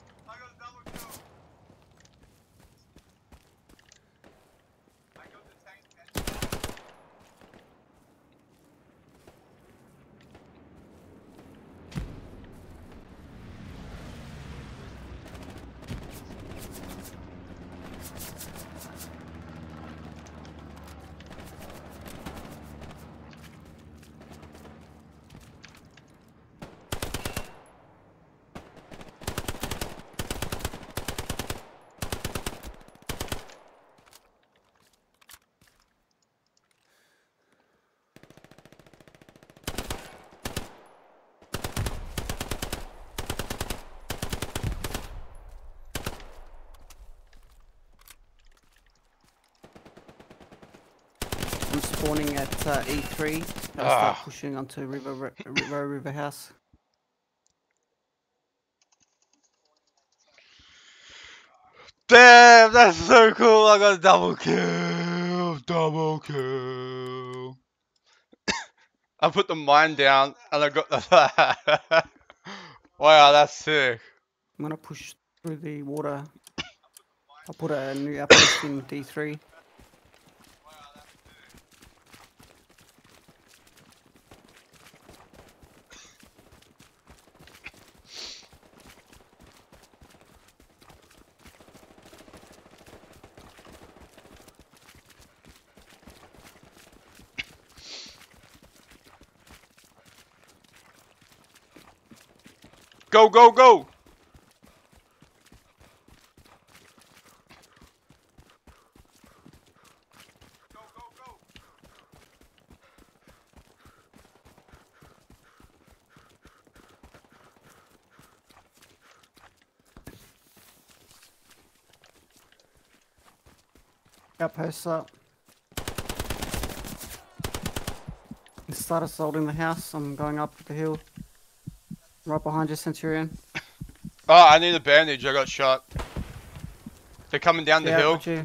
I'm spawning at E3. I'll start pushing onto River House. Damn, that's so cool. I got a double kill. Double kill. I put the mine down and I got the Wow, that's sick. I'm gonna push through the water. I'll put a new outpost in D3. Go, go, go! Outposts up. Start assaulting the house. I'm going up the hill. Right behind you, Centurion. Oh, I need a bandage. I got shot. They're coming down the hill. Got you.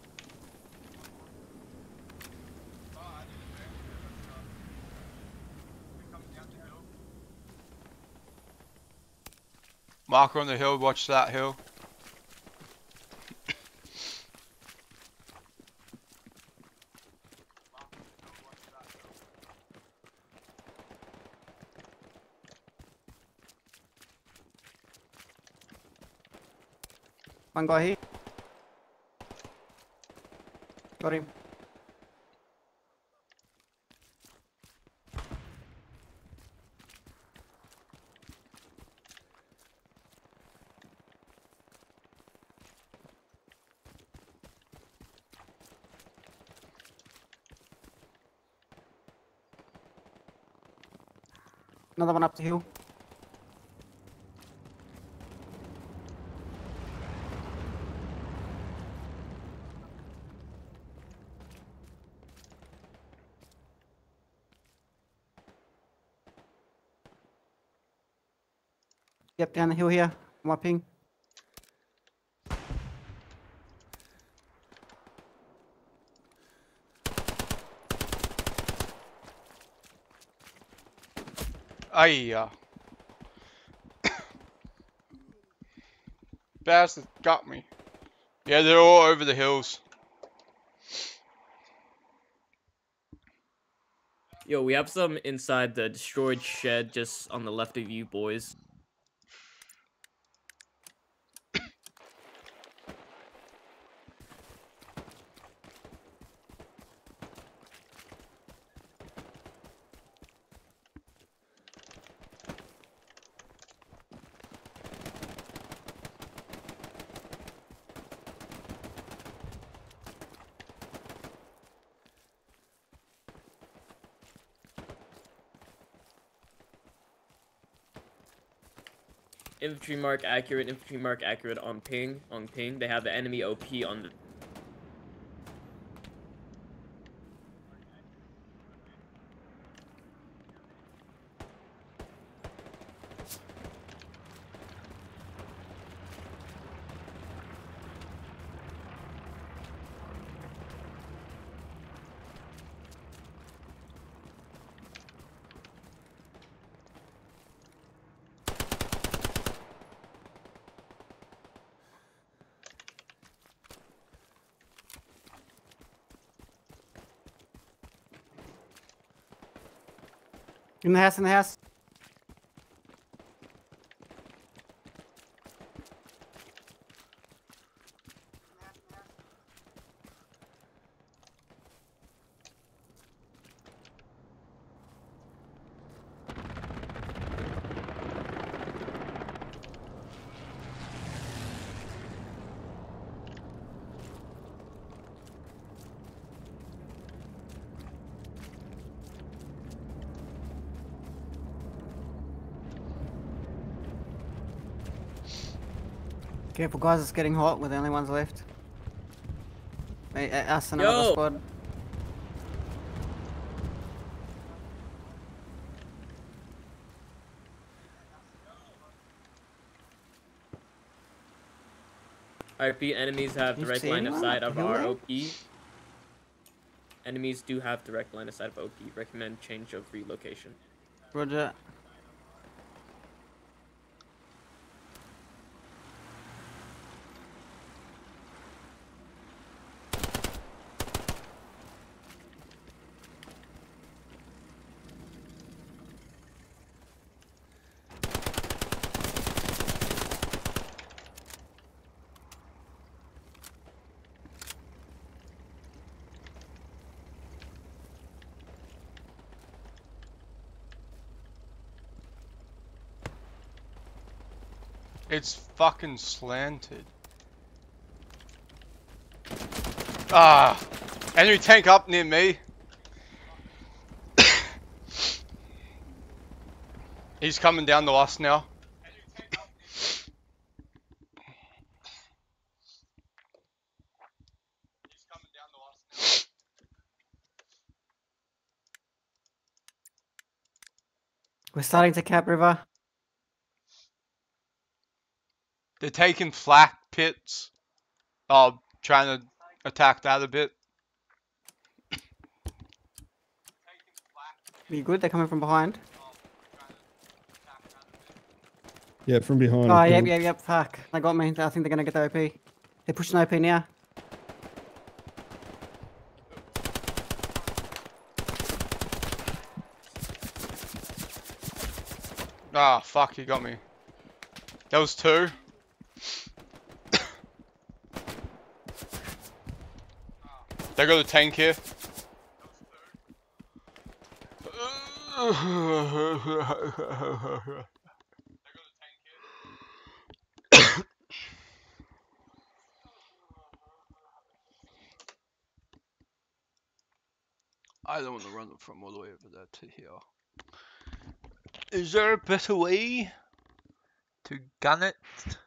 Marker on the hill. Watch that hill. One guy here. Got him. Another one up the hill. Yep, down the hill here. My ping. Aye. Bastard got me. Yeah, they're all over the hills. Yo, we have some inside the destroyed shed just on the left of you boys. Infantry mark accurate on ping, They have the enemy OP on the... In the house, in the house. Careful guys, it's getting hot. We're the only ones left. Hey, us and another squad. I repeat, enemies have direct line of sight of our OP. Enemies do have direct line of sight of OP. Recommend change of relocation. Roger. It's fucking slanted. Ah! Enemy tank up near me. He's coming down to us now. We're starting to cap river. They're taking flak pits. Oh, trying to attack that a bit. Are you good? They're coming from behind. Yeah, from behind. Oh, yep, fuck. They got me. I think they're gonna get the OP. They're pushing OP now. Ah, fuck, he got me. That was 2. They got a tank here. I don't want to run from all the way over there to here. Is there a better way to gun it?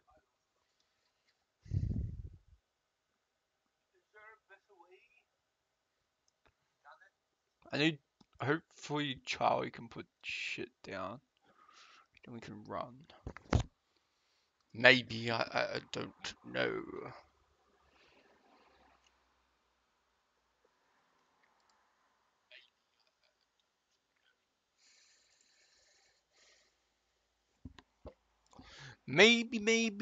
I need. Hopefully, Charlie can put shit down. Then we can run. Maybe, I don't know. Maybe.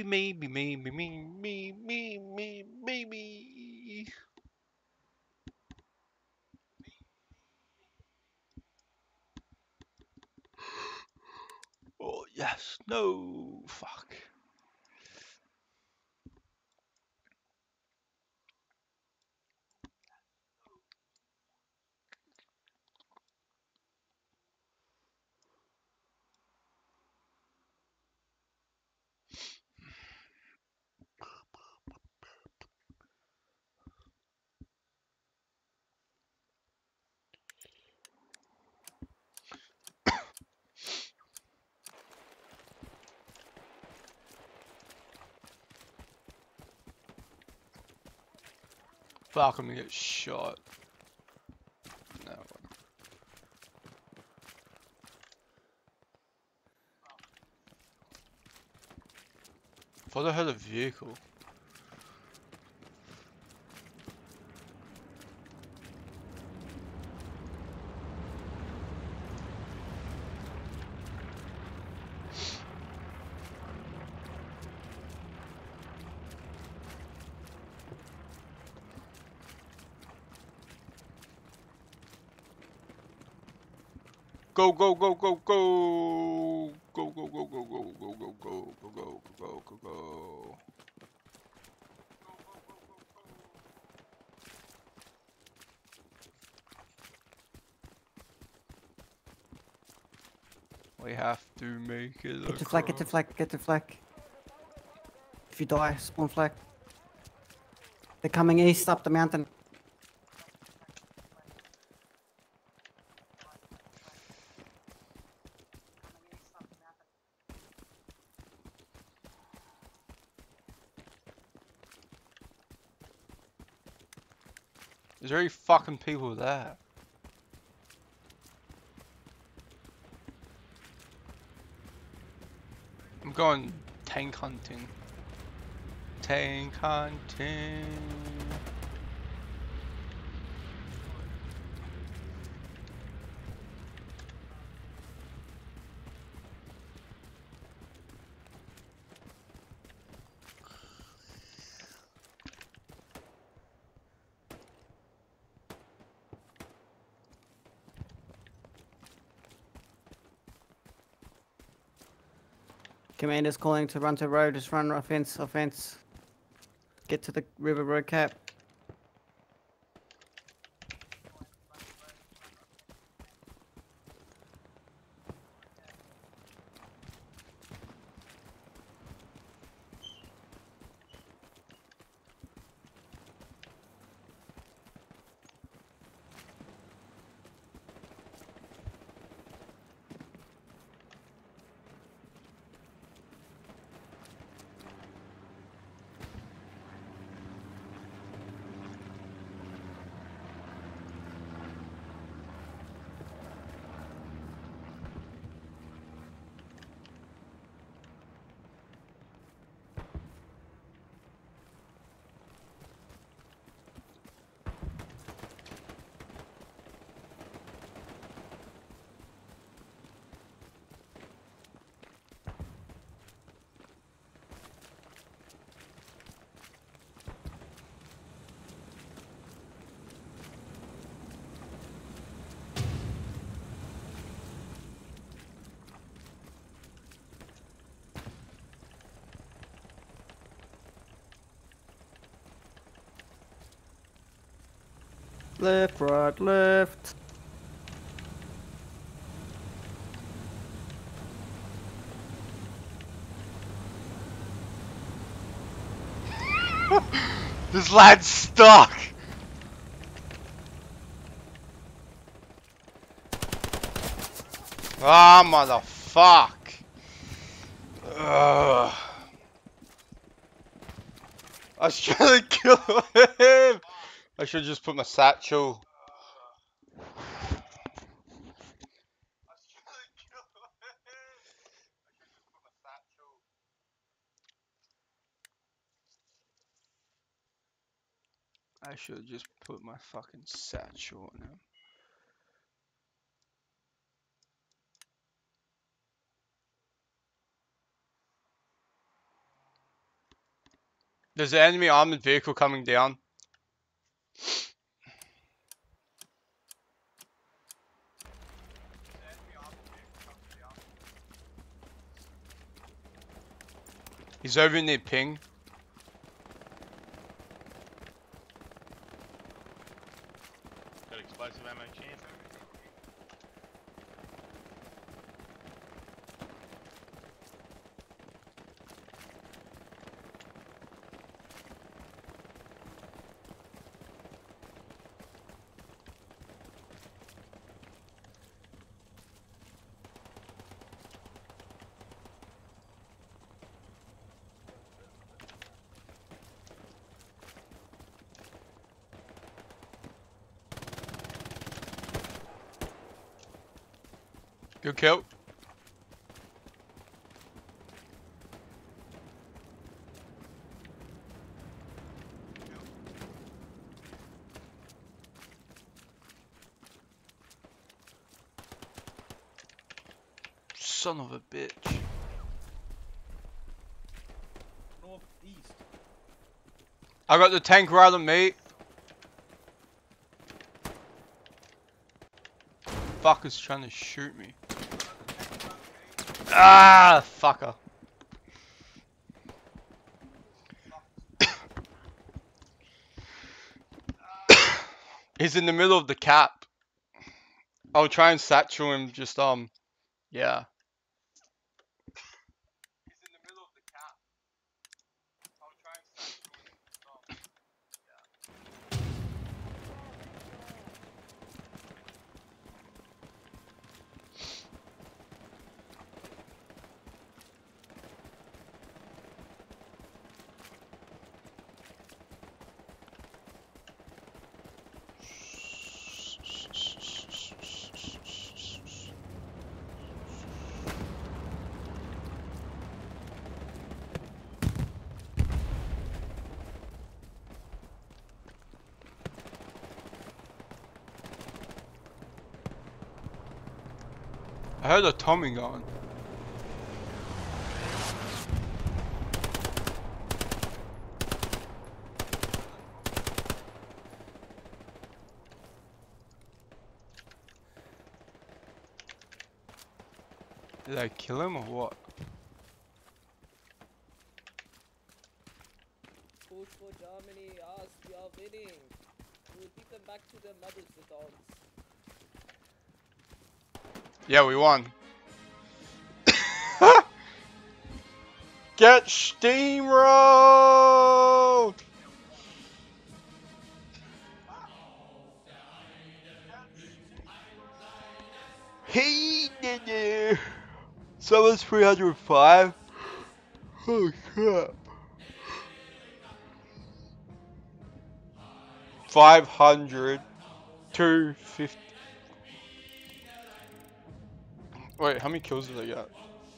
Oh, yes. No. Fuck. Fuck, I'm gonna get shot. No. Thought I had a vehicle. Go, go, go, go, go! Go, go, go, go, go, go, go, go, go, go, go, go, go. We have to make it. Get to flak, get to flak, get to flak. If you die, spawn flak. They're coming east up the mountain. There's already fucking people there. I'm going tank hunting. Tank hunting. Commander's calling to run to road, just run offense, offense. Get to the river road cap. Left, right, left. This lad's stuck! Ah, motherfuck! Ugh. I was trying to kill him! I should just put my satchel. I should just put my fucking satchel on him. There's an enemy armored vehicle coming down. He's over near ping. Got explosive ammo, champ. Good kill. Son of a bitch. Northeast. I got the tank right on me. Fucker's trying to shoot me. Ah, fucker. He's in the middle of the cap. I'll try and satchel him, just, yeah. I heard a Tommy going. Did I kill him or what? Push for Germany, yes, we are winning. We will beat them back to their mothers, the dogs. Yeah, we won. Get steamrolled! He did you. So was 305. Oh crap. 500. 250. Wait, how many kills did I get?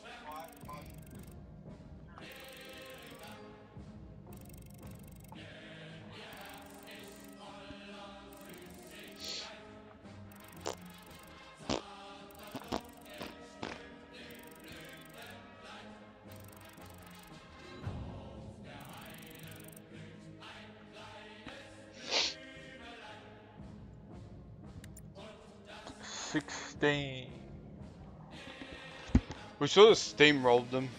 We should have steamrolled them.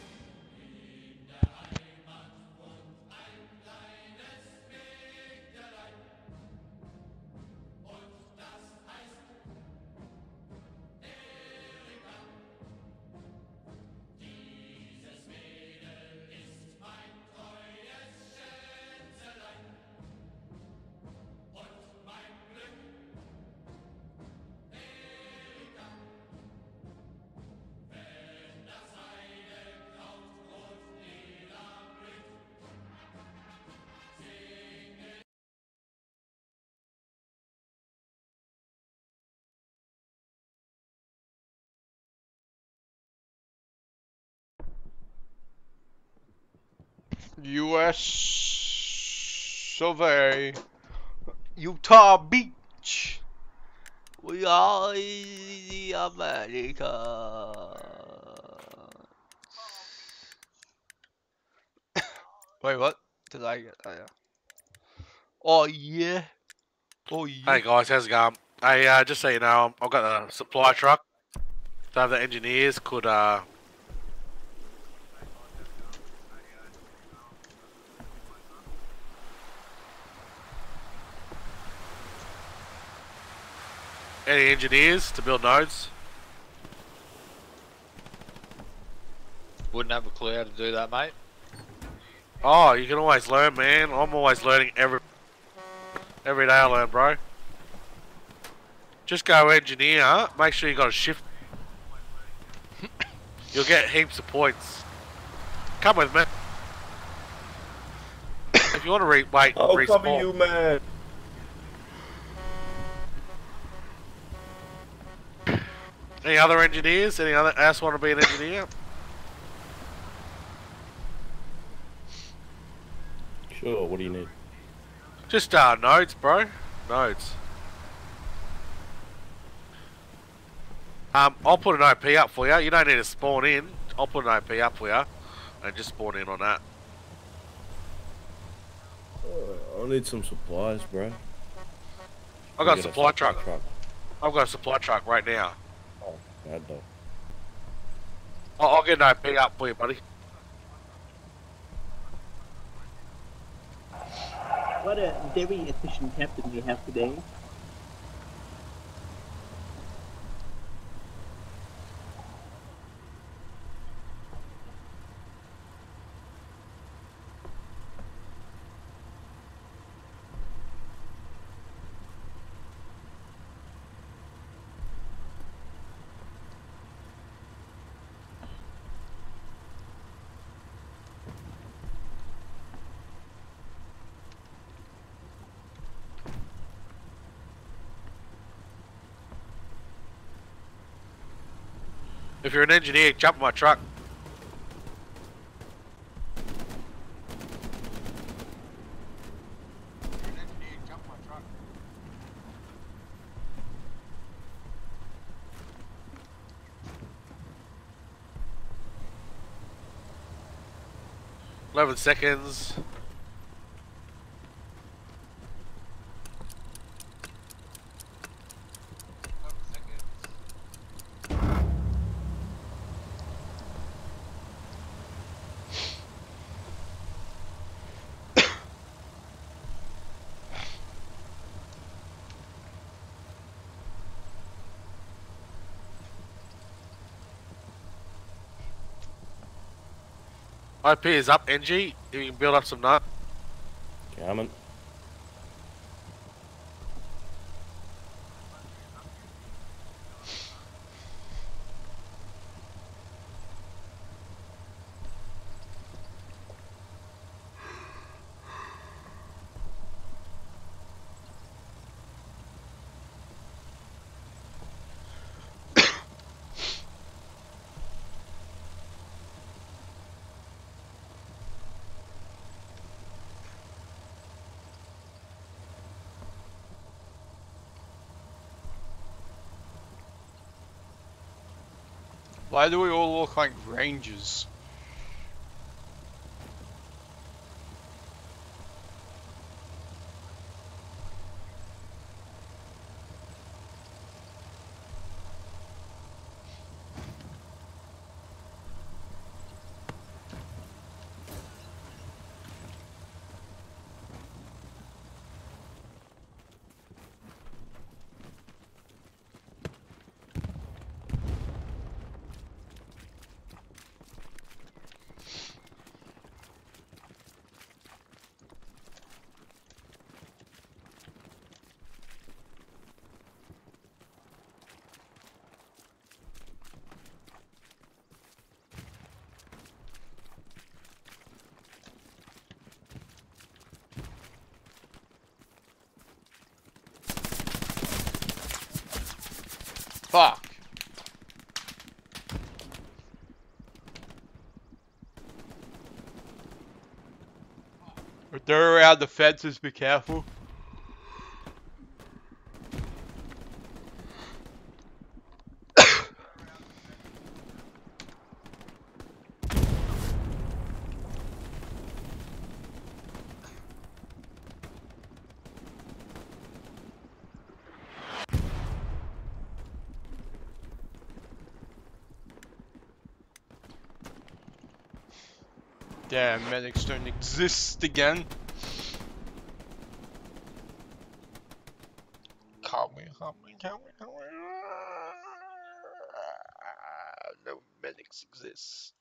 U.S. survey. Utah Beach. We are the America. Wait, what? Did I get? Oh yeah. Oh yeah. Oh yeah. Hey guys, how's it going? Hey, just so you know, I've got a supply truck. So if the engineers could, any engineers to build nodes? Wouldn't have a clue how to do that, mate. Oh, you can always learn, man. I'm always learning every day I learn, bro. Just go engineer. Make sure you got a shift. You'll get heaps of points. Come with me. If you want to wait, I'll respawn. cover you, man. Any other engineers? Any other ass want to be an engineer? Sure, what do you need? Just nodes, bro. Nodes. I'll put an OP up for you. You don't need to spawn in. I'll put an OP up for you, and just spawn in on that. I'll need some supplies, bro. I've got a supply truck. I've got a supply truck right now. Oh, bad dog. I'll get an OP up for you, buddy. What a very efficient captain we have today. If you're an engineer, jump in my truck. "11 seconds. IP is up, NG. If you can build up some nut. Coming. Why do we all look like rangers? Fuck. If they're around the fences, be careful. Damn, medics don't exist again. Help me. No medics exist.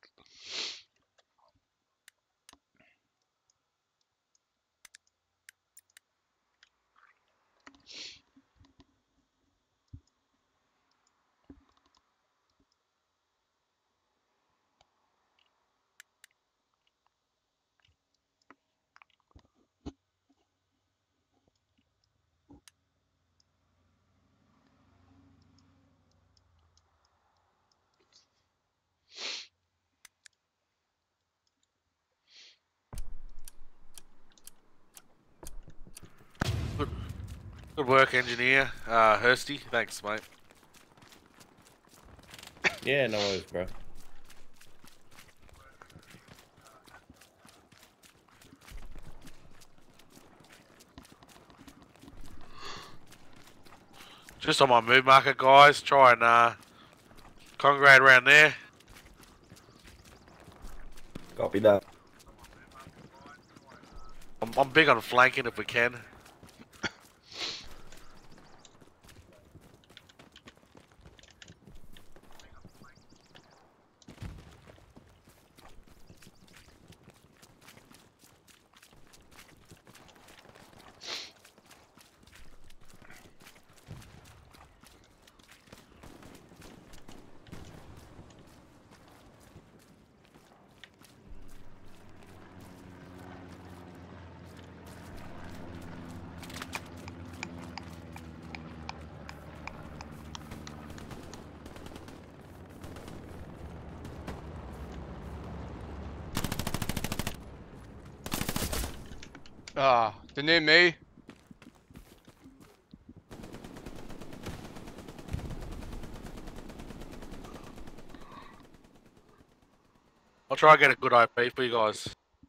Good work, engineer. Hursty, thanks, mate. Yeah, no worries, bro. Just on my move marker, guys. Try and congregate around there. Copy that. I'm big on flanking if we can. Ah, they're near me. I'll try and get a good IP for you guys.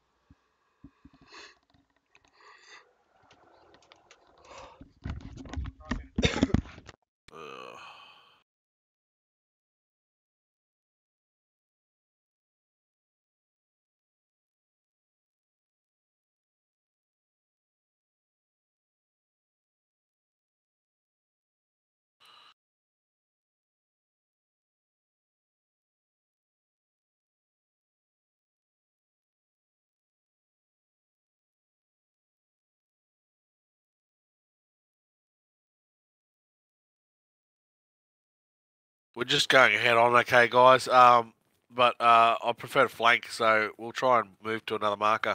We're just going ahead on, okay, guys. But I prefer to flank, so we'll try and move to another marker.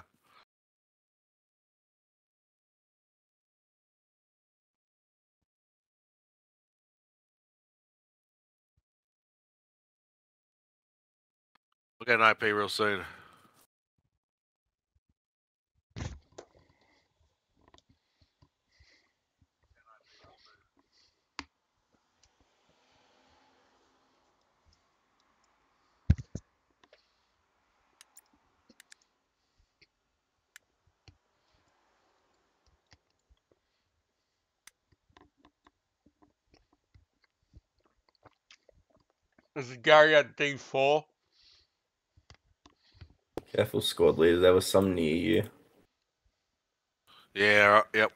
We'll get an IP real soon. There's a Gary at D4. Careful, squad leader. There was some near you. Yeah, yep.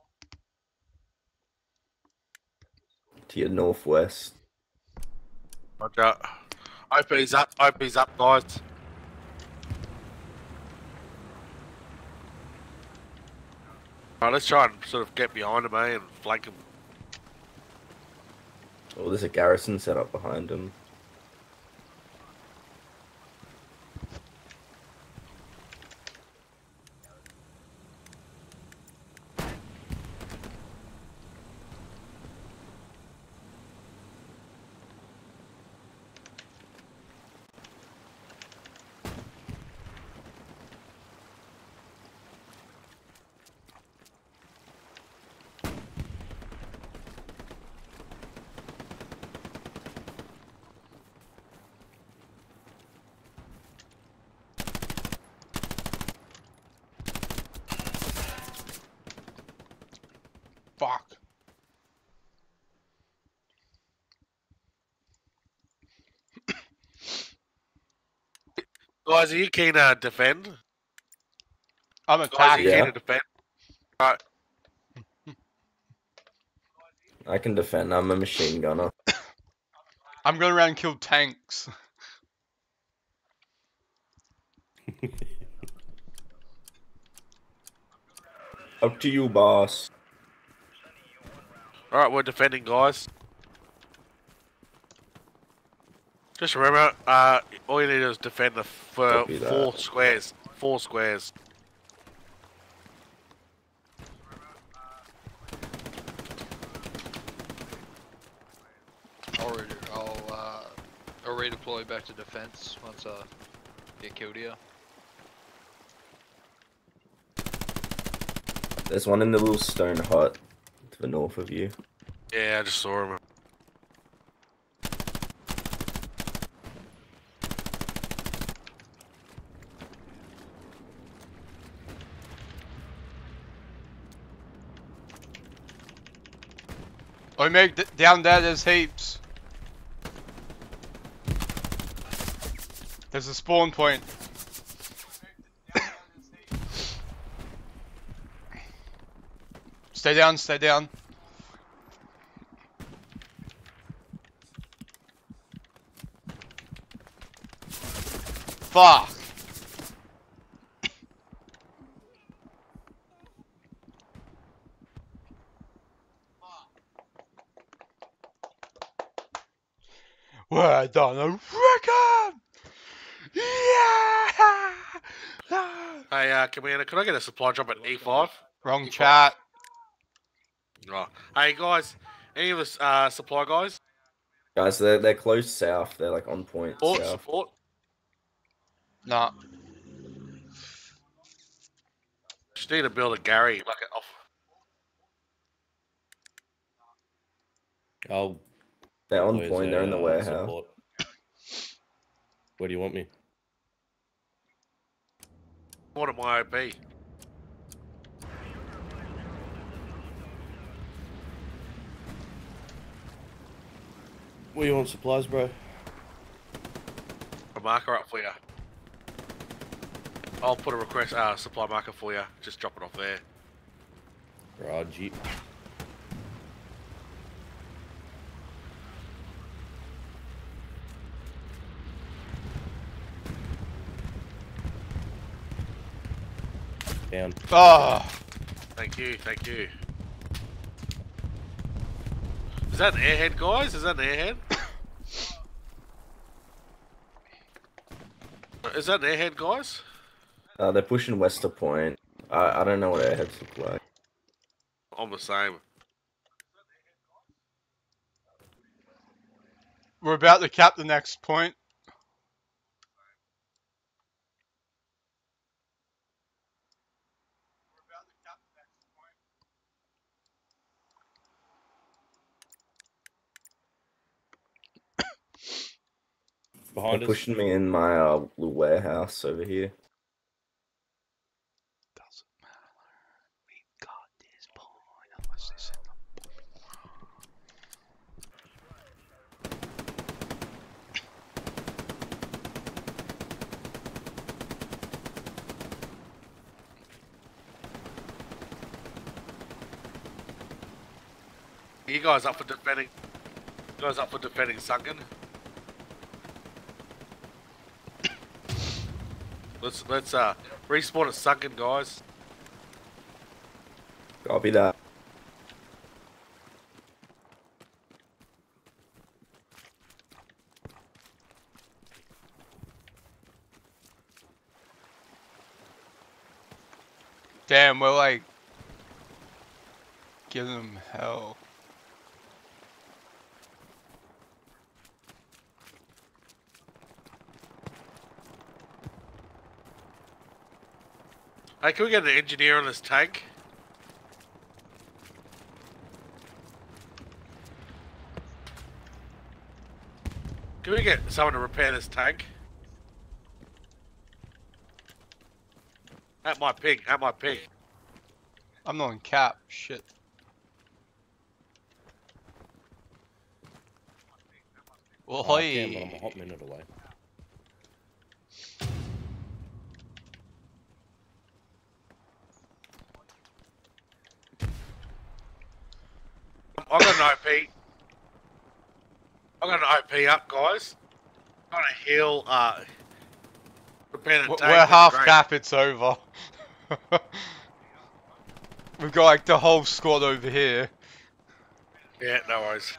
To your northwest. Roger. IP's up, guys. Alright, let's try and sort of get behind him, and flank him. Oh, there's a garrison set up behind him. Guys, are you keen to defend? I'm Guys, are attacking. you keen Yeah. to defend? Right. I can defend. I'm a machine gunner. I'm going around and kill tanks. Up to you, boss. Alright, we're defending, guys. Just remember, all you need is defend the Copy that. 4 squares. 4 squares. I'll redeploy back to defense once I get killed here. There's one in the little stone hut to the north of you. Yeah, I just saw him. Oh, mate, down there, there's heaps. There's a spawn point. Stay down, stay down. Fuck. We're done a record! Yeah! Hey, Commander, could I get a supply drop at E5? Wrong E5. chat. Oh. Hey, guys, any of us supply guys? Guys, they're close south. They're like on point Support, south. support. Nah. Just need to build a Gary, like an off. I'll. They're on Where's point. They're in the our, warehouse. support? Where do you want me? What am I OP? Where you want supplies, bro? A marker up for you. I'll put a request supply marker for you. Just drop it off there. Raji. Down. Oh. Thank you, thank you. Is that an airhead, guys? Is that an airhead? Is that an airhead, guys? They're pushing west to point. I don't know what airheads look like. I'm the same. We're about to cap the next point. Behind They're us. pushing me in my little warehouse over here. You guys up for defending? You guys up for defending Sunken? Let's respawn at Sunken, guys. Copy that. Damn, we're like giving them hell. Hey, can we get an engineer on this tank? Can we get someone to repair this tank? At my ping, at my ping. I'm not on cap. Shit. Oh, I can, but I'm a hot minute away. an OP. I got an OP up, guys. Got a heal. Dependent tank We're with half great- cap. It's over. We've got like the whole squad over here. Yeah, no worries.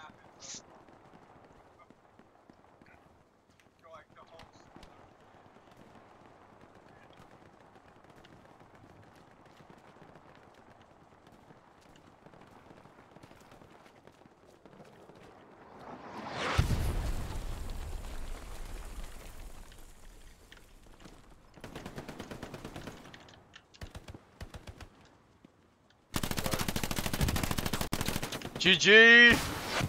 GG.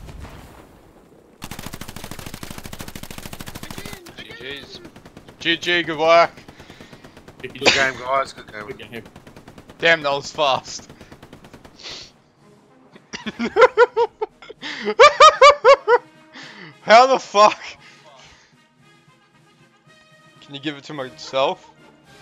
GG's. GG. Good work. Good game, guys. Good game. Good game. Damn, that was fast. How the fuck? Can you give it to myself?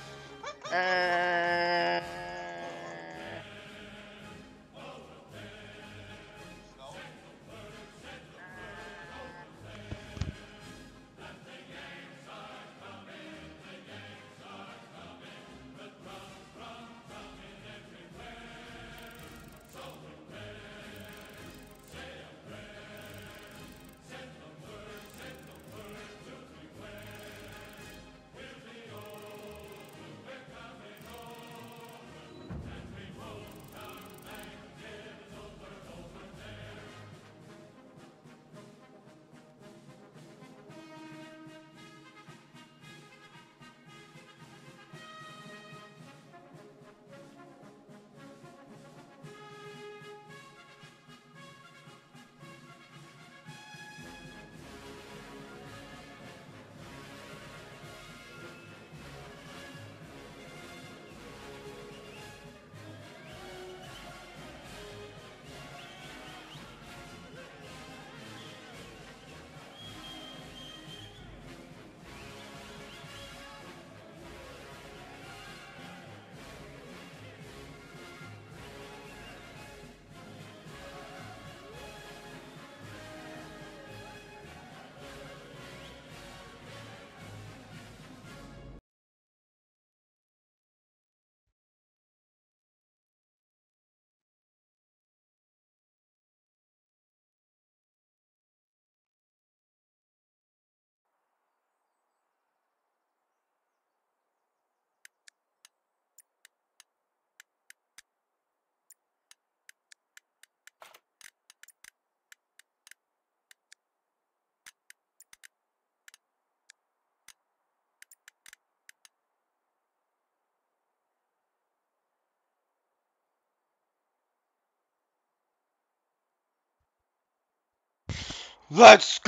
Let's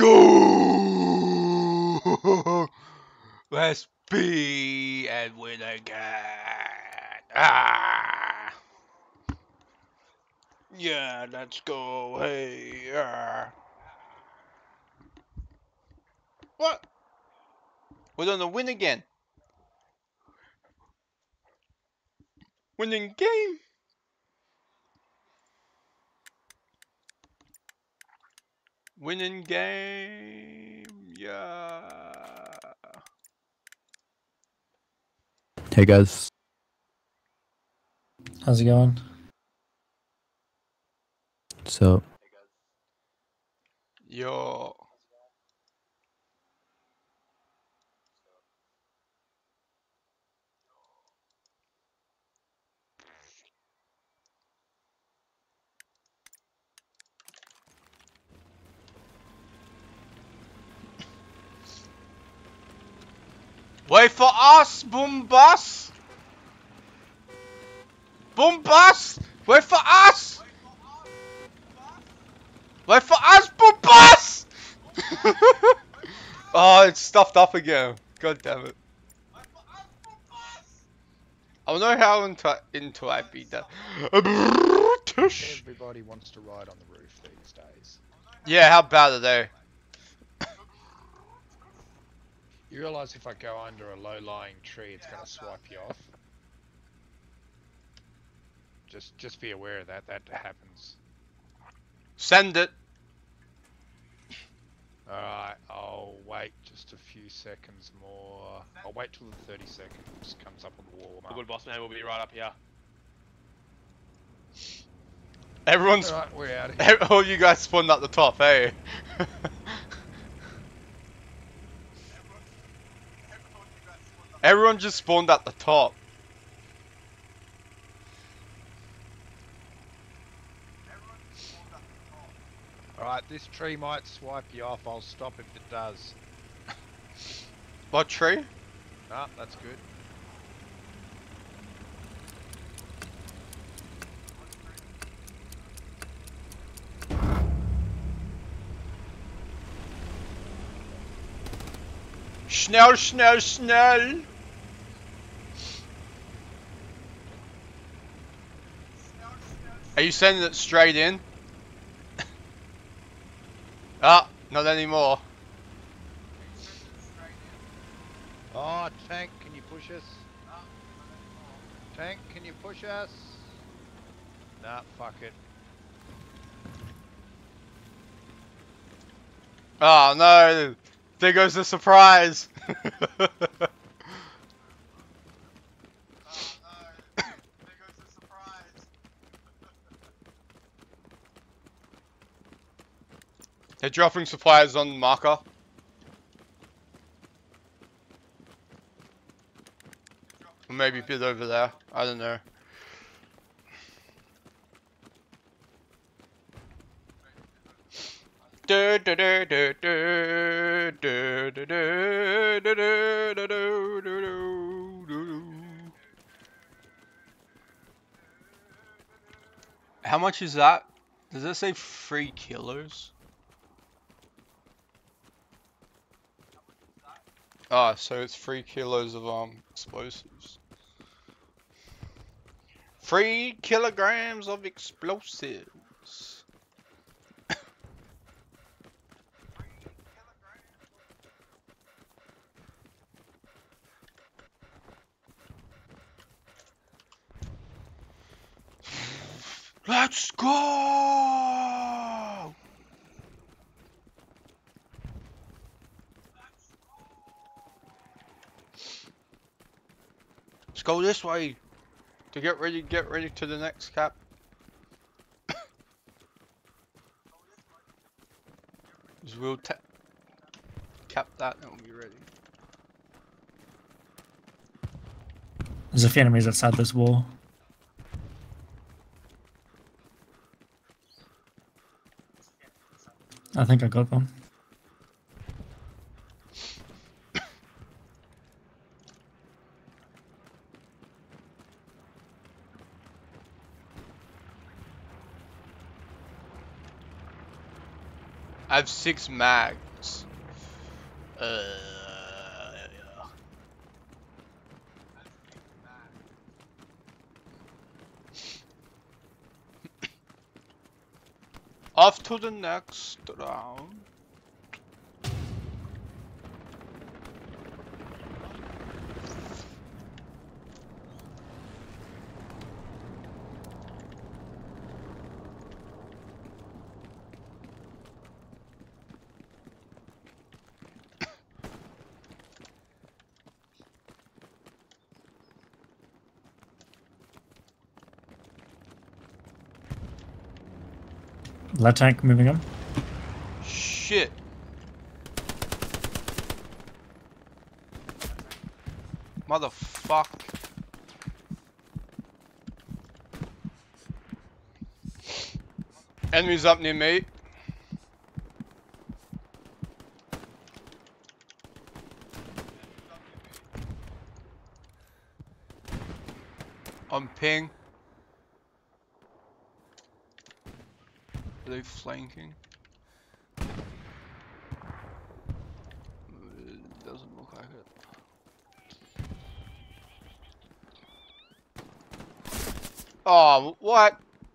go! Let's be and win again. Ah! Yeah, let's go. Hey, yeah. What? We're gonna win again. Winning game. Winning game. Yeah. Hey guys. How's it going? So, Yo. Wait for us, boom bus! Boom bus! Wait for us! Wait for us, boom bus! Oh, it's stuffed up again. God damn it. I don't know how into I beat that. Everybody wants to ride on the roof these days. Yeah, how bad are they? You realise if I go under a low-lying tree, it's going to swipe you off. Just be aware of that. That happens. Send it. Alright, I'll wait just a few seconds more. I'll wait till the 30 seconds comes up on the wall. Good boss man, we'll be right up here. Everyone's. Alright, we're out of here. All you guys spawned at the top, hey? Everyone just spawned at the top. Alright, this tree might swipe you off. I'll stop if it does. What tree? Ah, that's good. Schnell, schnell, schnell! Are you sending it straight in? Ah, not anymore. Oh, tank, can you push us? Tank, can you push us? Nah, fuck it. Oh no! There goes the surprise! They're dropping supplies on marker. Or maybe a bit over there. I don't know. How much is that? Does it say 3 kilos? Ah, so it's 3 kilos of explosives. 3 kilograms of explosives. Let's go! Let's go this way to get ready to the next cap. We'll cap that and we'll be ready. There's a few enemies outside this wall. I think I got them. I have 6 mags. Off to the next round. That tank moving on. Shit. Motherfuck. Enemies up near me. On ping. Are they flanking? It doesn't look like it. Oh, what?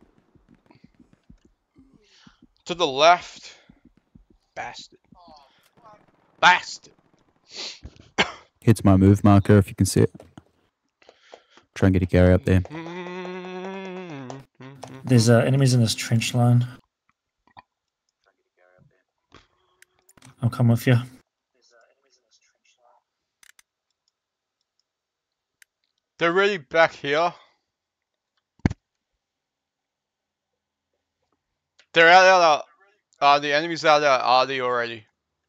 To the left. Bastard. Bastard. Hits my move marker if you can see it. Try and get a Gary up there. There's enemies in this trench line. I'll come with you. They're really back here. They're out of the enemy's out of RD already.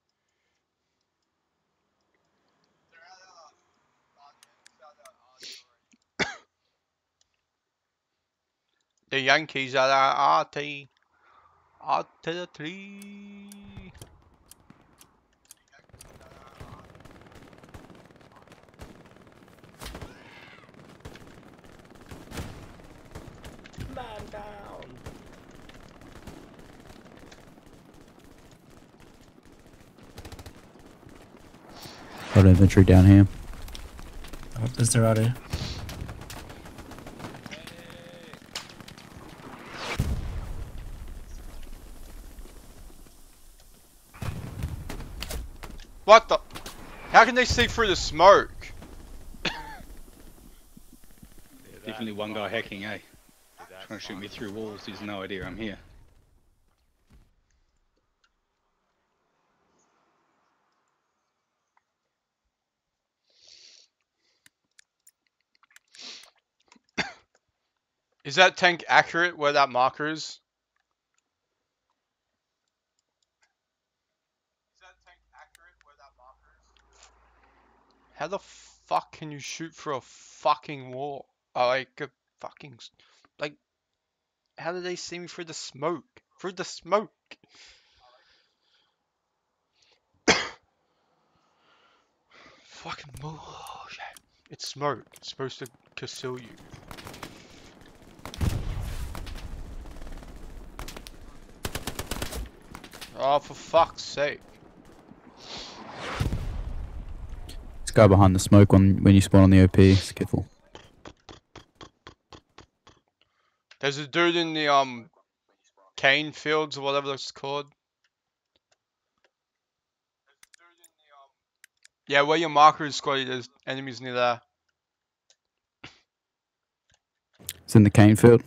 The Yankees are at RT. Artillery. Man down. Got infantry down here. Oh, there's their audio. What the? How can they see through the smoke? Definitely one guy hacking, eh? Trying to shoot me through walls, he's no idea I'm here. Is that tank accurate where that marker is? How the fuck can you shoot through a fucking wall? Like a fucking, like, how did they see me through the smoke? Through the smoke. Fucking bullshit. It's smoke. It's supposed to conceal you. Oh, for fuck's sake. This guy behind the smoke when you spawn on the OP. Skiffle. There's a dude in the cane fields or whatever it's called. Yeah, where your marker is, Scotty, there's enemies near there. It's in the cane field.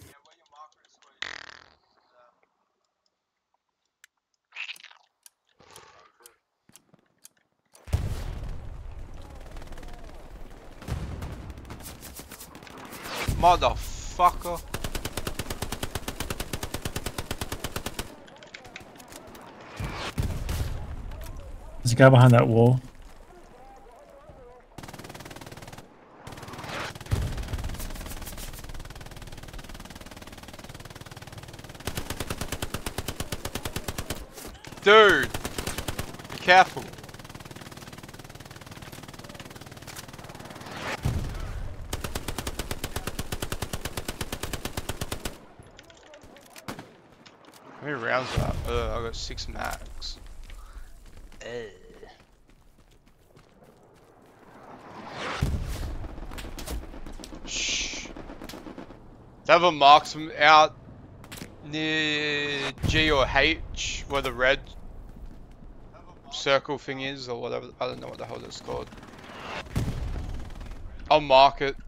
Motherfucker. There's a guy behind that wall. Dude, be careful. How many rounds are that? I got 6 max. Shh. They have a marksman out near G or H where the red circle thing is, or whatever. I don't know what the hell it's called. I'll mark it.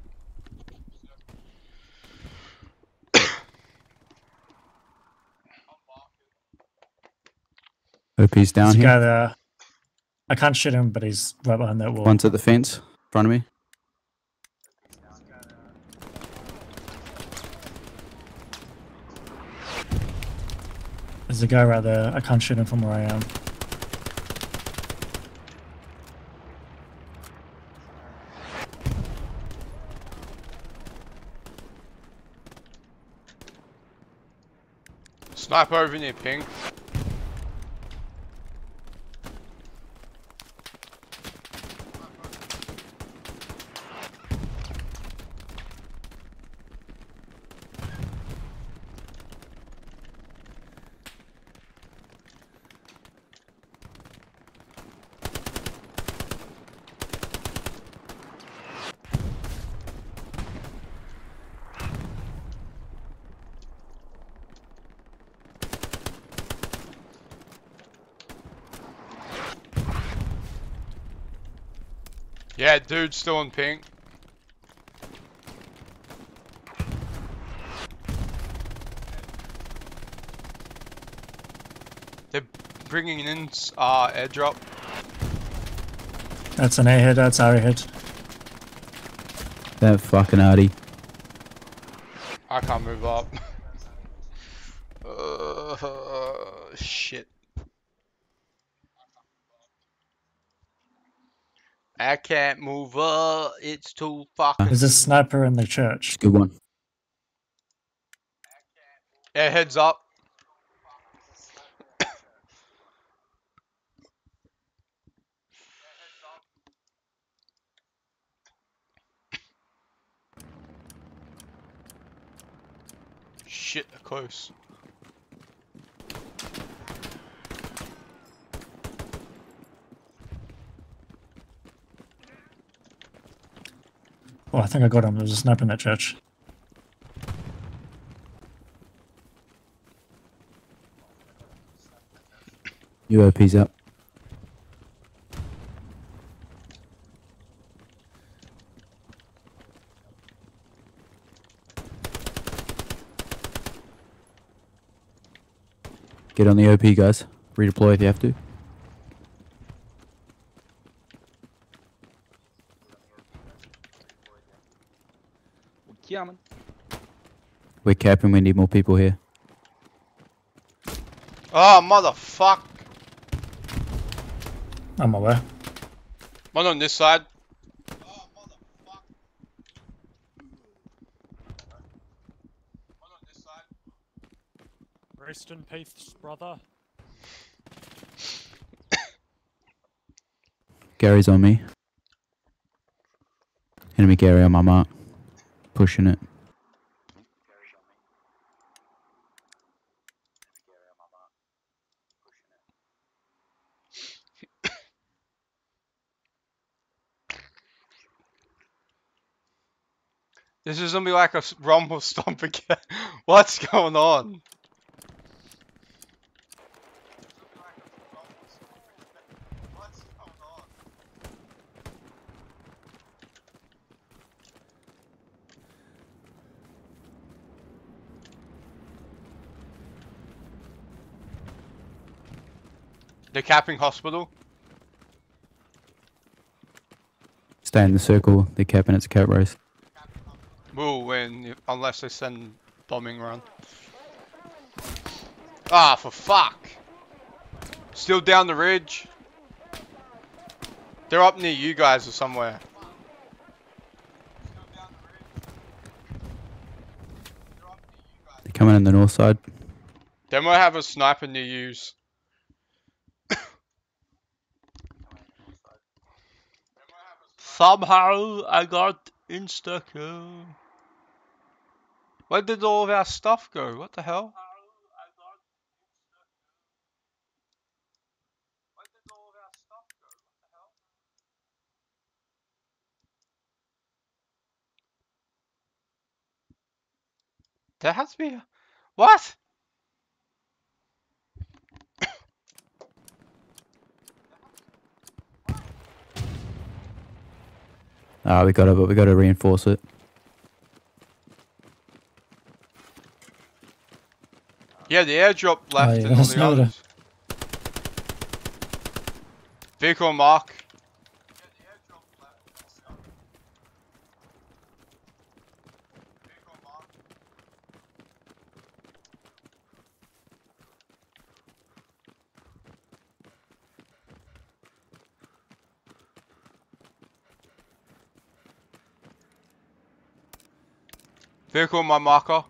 OP's down There's a here. guy there. I can't shoot him, but he's right behind that wall. One's at the fence in front of me. There's a guy right there. I can't shoot him from where I am. Sniper over near pink. Yeah, dude's still in pink. bringing in airdrop. That's an A hit, that's our hit. That fucking Artie. I can't move up. Shit. I can't move up. It's too fucking. There's a sniper in the church. Good one. Yeah, heads up. Shit, they're close. Oh, I think I got him. There's a sniper in that church. UOP's up. Get on the OP, guys. Redeploy if you have to. Coming. We're capping, we need more people here. Oh, motherfuck. I'm aware. One on this side. Rest in peace, brother. Gary's on me. Enemy Gary on my mark. Pushing it. This is gonna be like a rumble stomp again. What's going on? They're capping hospital. Stay in the circle. They're capping. It's a cat race. We'll win unless they send bombing run. Ah, for fuck! Still down the ridge. They're up near you guys or somewhere. They're coming in the north side. They might have a sniper near yous. Somehow I got insta-kill. Where did all of our stuff go? What the hell? There has to be a... What? Ah, we got it, but we got to reinforce it. Yeah, the airdrop left and all the others. Vehicle mark. Vehicle on my marker.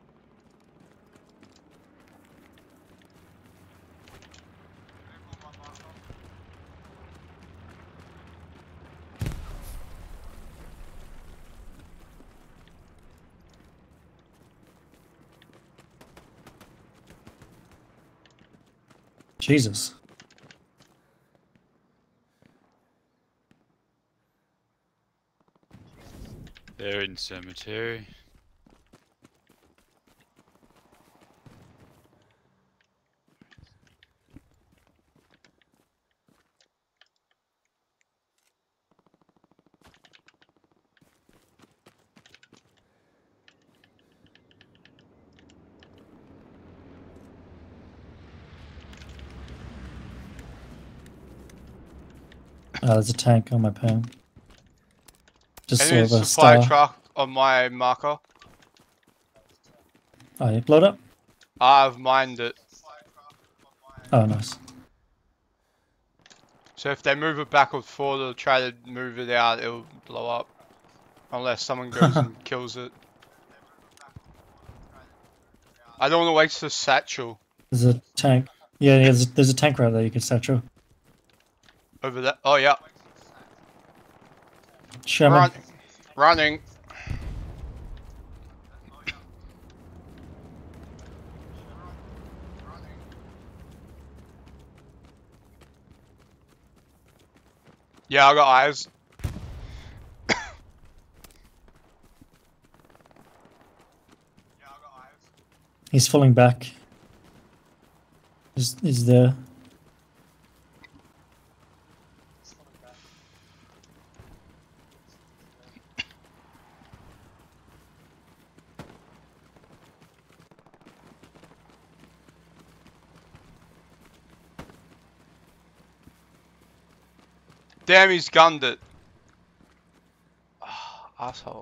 Jesus. They're in cemetery. There's a tank on my ping. Just Enemy sort of a supply star. truck on my marker. Oh, you blow it up? I've mined it. Oh, nice. So if they move it backward forward or try to move it out, it'll blow up. Unless someone goes and kills it. I don't want to waste the satchel. There's a tank. Yeah, there's a tank right there you can satchel. Over there. Oh, yeah. Sherman. Running. Yeah, I got eyes. He's falling back. He's there. Damn, he's gunned it. Oh, asshole.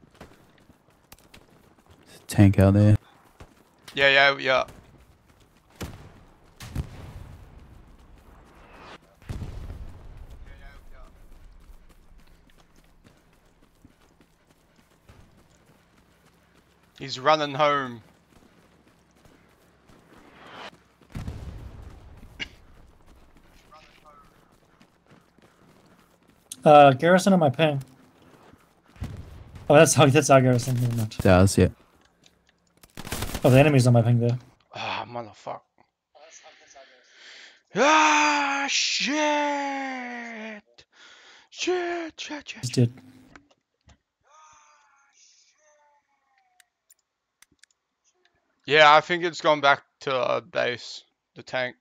There's a tank out there. Yeah. He's running home. Garrison on my ping. Oh, that's our garrison. Never mind. Does, yeah. Oh, the enemy's on my ping there. Ah, motherfucker. Ah, shit. Shit. He's dead. Yeah, I think it's gone back to base, the tank.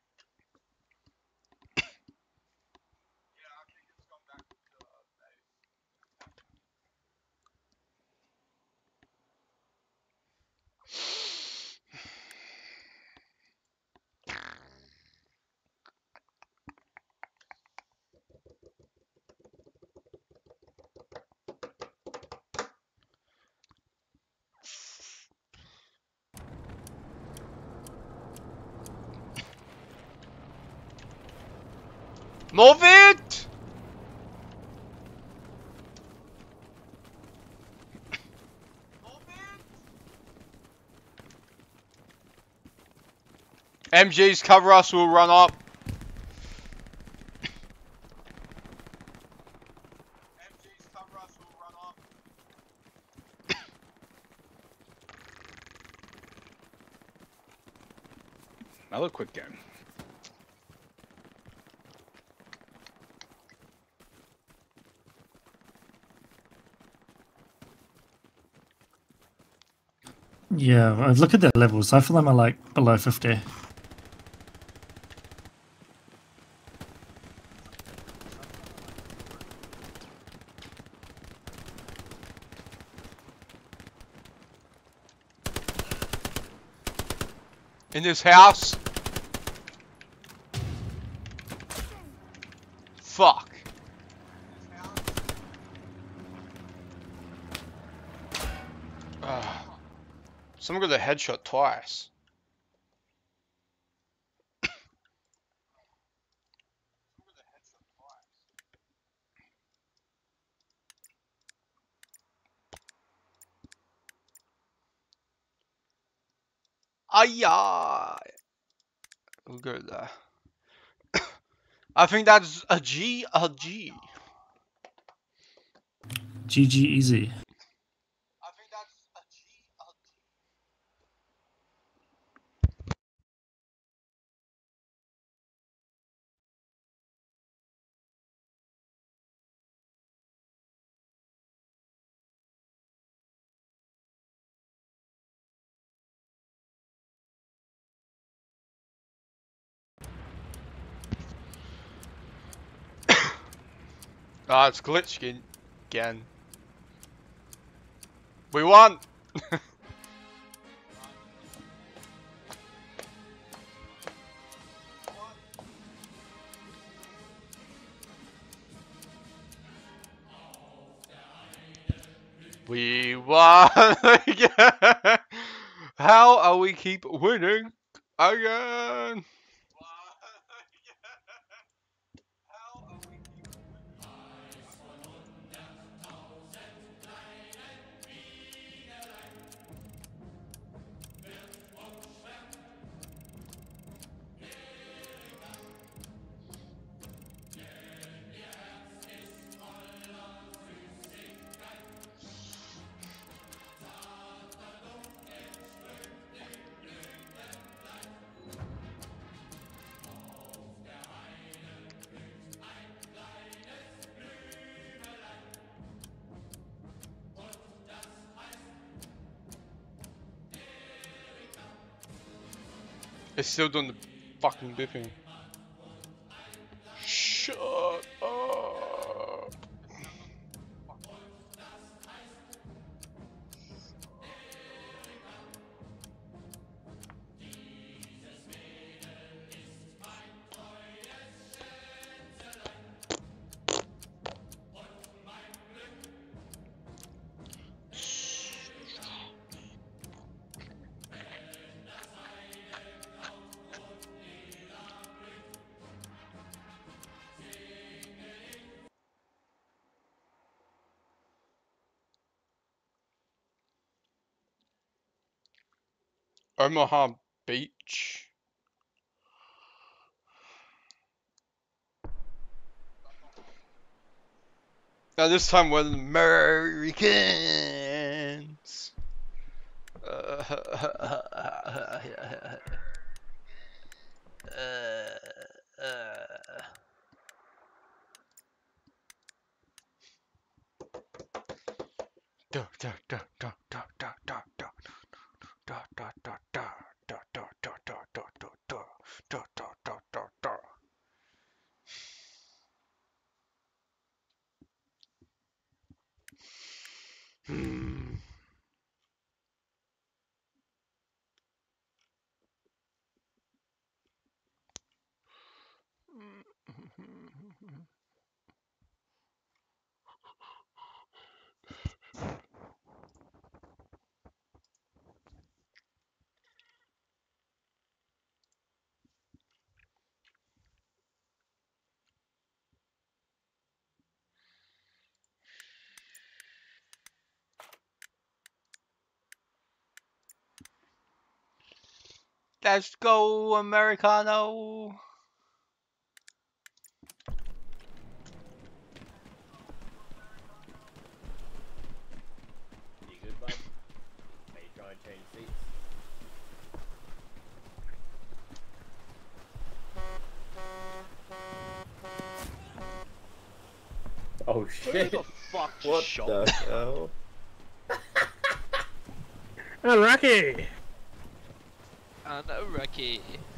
Move it! MGs cover us, we'll run up. Another quick game. Yeah, I've looked at their levels. I feel them are like below 50. In this house. Fuck. Someone got a headshot twice. Ayah. We'll go there. I think that's a G. GG easy. Ah, it's glitched again. We won! We won again. How are we keep winning again? It's still doing the fucking bipping. Shut up. Omaha Beach. Now this time we're Americans. Let's go, Americano. You good, bud? Are you trying to change seats? Oh shit! Who the fuck What shot the me? hell? Oh, Rocky! Oh no, Rocky.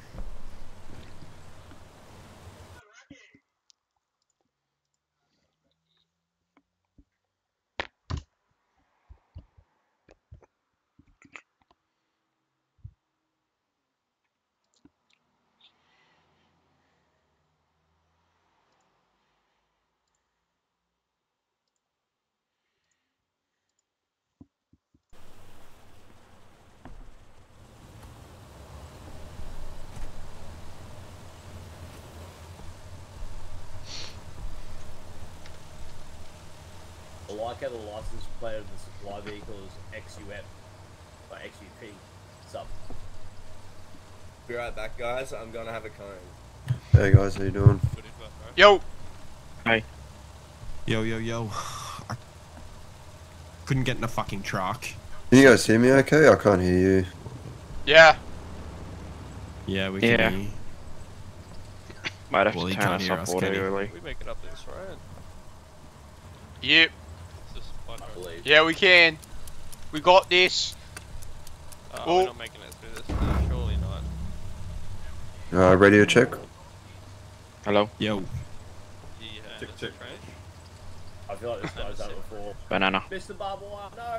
I like how the license plate of the supply vehicle is XUF, like XUP, sub. Be right back, guys. I'm gonna have a cone. Hey guys, how you doing? Yo. Hey. Yo. I couldn't get in the fucking truck. Can you guys hear me okay? I can't hear you. Yeah. Yeah, we can hear you. Might have Well, to you turn can't us hear up us, audio can you? early. We make it up this, right? Yep. Is this one I believe. Yeah, we can. We got this. We're not making it through this. No, surely not. Radio check. Hello? Yo. Yeah, Check. I feel like this guy's done it before. Banana. Mr. Barbed Wire, no!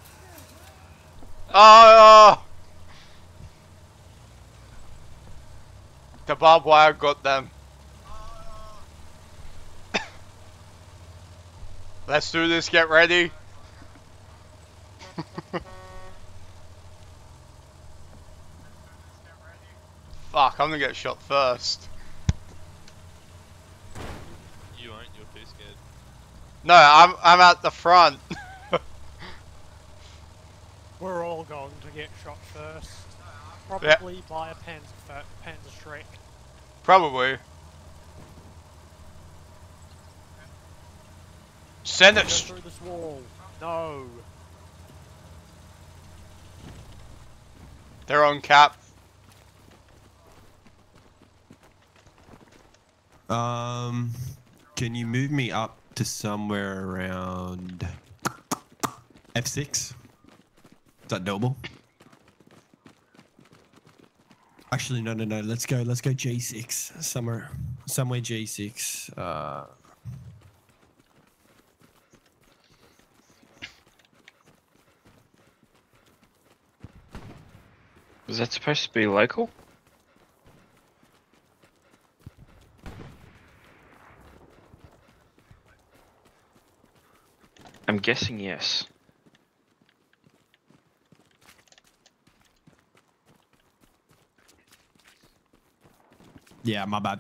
Oh! The barbed wire got them. Let's do this, get ready. Fuck, I'm gonna get shot first. You aren't, you're too scared. No, I'm at the front. We're all going to get shot first. Probably by a Panzer Shrek. Probably. Send Go it. through this wall. No. They're on cap. Can you move me up to somewhere around F6? Is that doable? Actually, no. Let's go J6. Somewhere J6. Was that supposed to be local? I'm guessing yes. Yeah, my bad.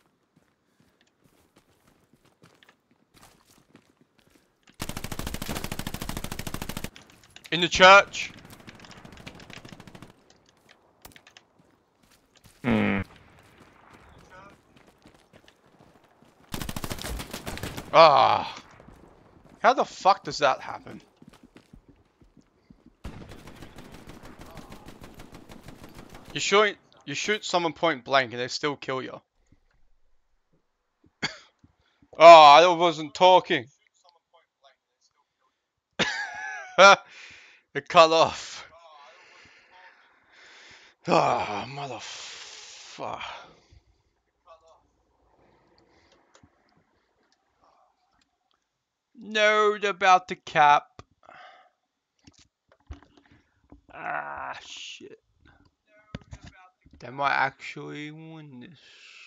In the church. Ah. How the fuck does that happen? You shoot someone point blank and they still kill you. Oh, I wasn't talking. It cut off. Ah, motherfucker. Note about the cap. Ah, shit. They might actually win this.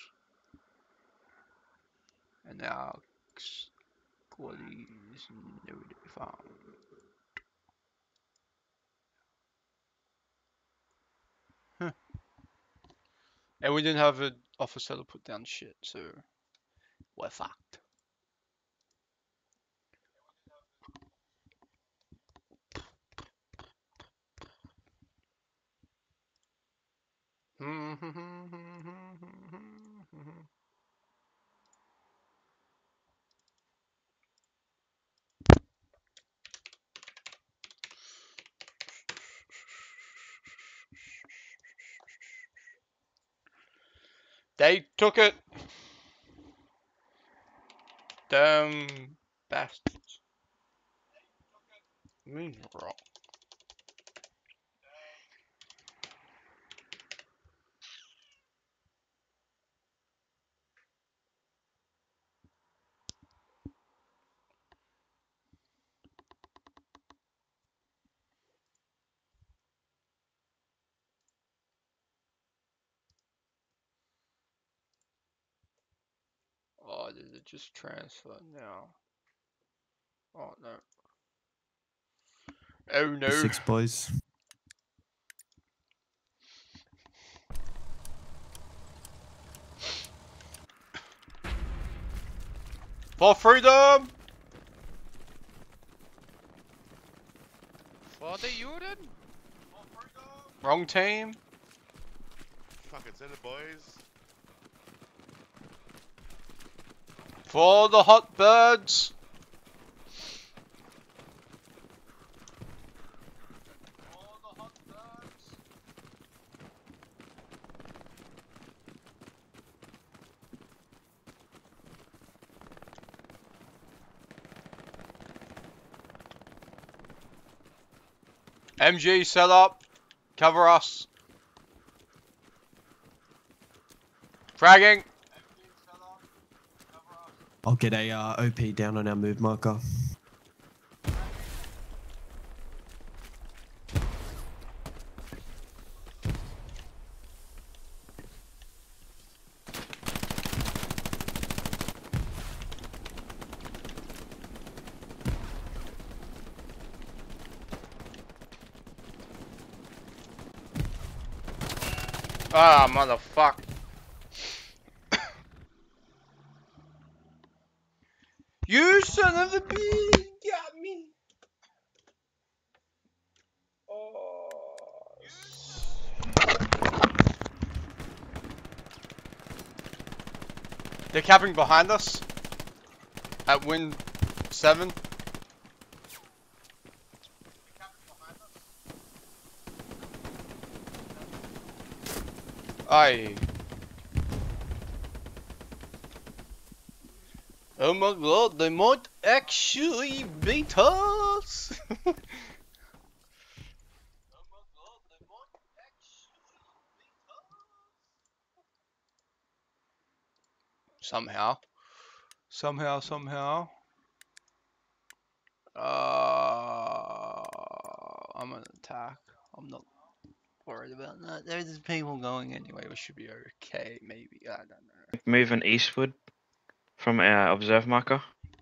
And now, squad is nowhere to be found. Huh. And we didn't have an officer to put down shit, so we're fucked. They took it. Damn bastards. Me wrong. Oh, did it just transfer now? Oh no. Oh no. 6 boys. For freedom! For the Juden? Wrong team. Fucking send it, boys. For the hot birds. MG set up. Cover us. Fragging. I'll get a OP down on our move marker. Ah, motherfucker. You son of a bitch got me. They're capping behind us at wind 7. Aye. Oh my god, they might actually beat us! Somehow. Somehow. I'm gonna attack. I'm not worried about that. There's people going anyway. We should be okay, maybe. I don't know. Moving eastward from our observe marker.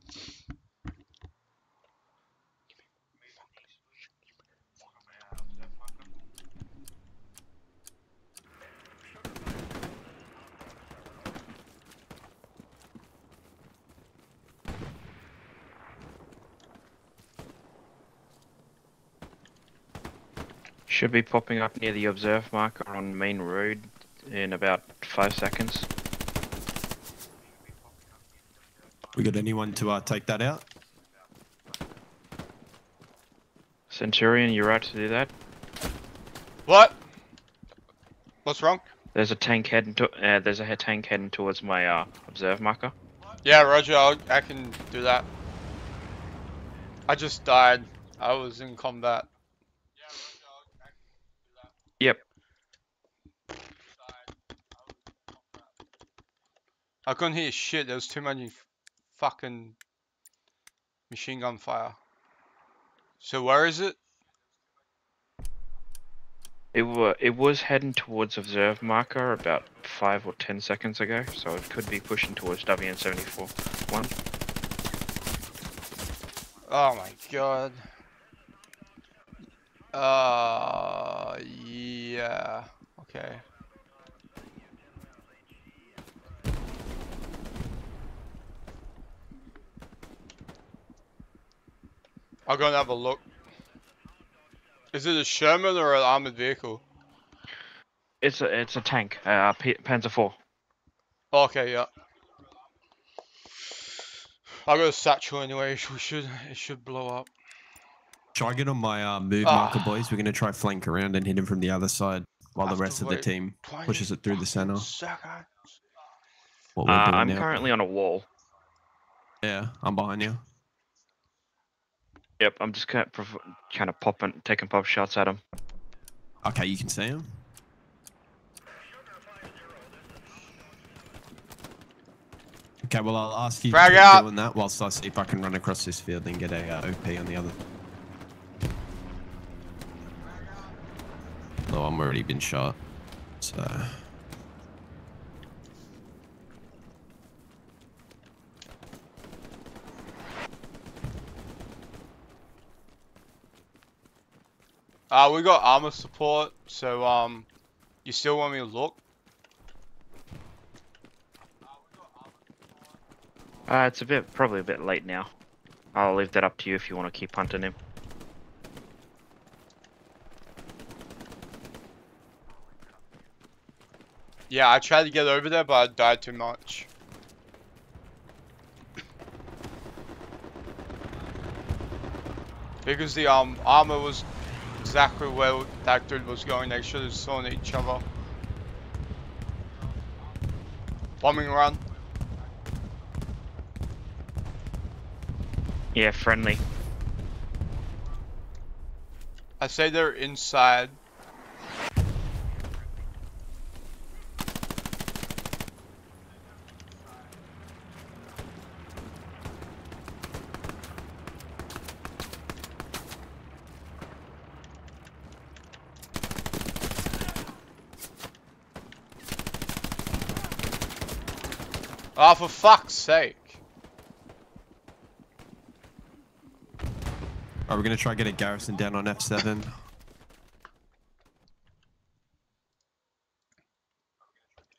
Should be popping up near the observe marker on main road in about 5 seconds. We got anyone to take that out? Centurion, you're right to do that. What? What's wrong? There's a tank heading tank heading towards my observe marker. Yeah, Roger. I can do that. I just died. I was in combat. Yep. I couldn't hear shit. There was too many fucking machine gun fire. So where is it? It was heading towards observe marker about 5 or 10 seconds ago, so it could be pushing towards WN74-1. Oh my god. Yeah. Okay. I'll go and have a look. Is it a Sherman or an armored vehicle? It's a tank, Panzer IV. Okay, yeah. I got a satchel anyway. It should blow up. Shall I get on my move marker, boys? We're gonna try flank around and hit him from the other side while the rest of the team pushes it through the center. What we're doing I'm now. currently on a wall. Yeah, I'm behind you. Yep, I'm just kind of taking pop shots at him. Okay, you can see him. Okay, well I'll ask you to keep doing that whilst I see if I can run across this field and get a OP on the other. No, I'm already been shot. So. We got armor support, so you still want me to look? It's probably a bit late now. I'll leave that up to you if you want to keep hunting him. Yeah, I tried to get over there, but I died too much. Because the armor was exactly where that dude was going. They should have sawn each other. Bombing run. Yeah, friendly. I say they're inside. Oh, for fuck's sake. Are we gonna try to get a garrison down on F7?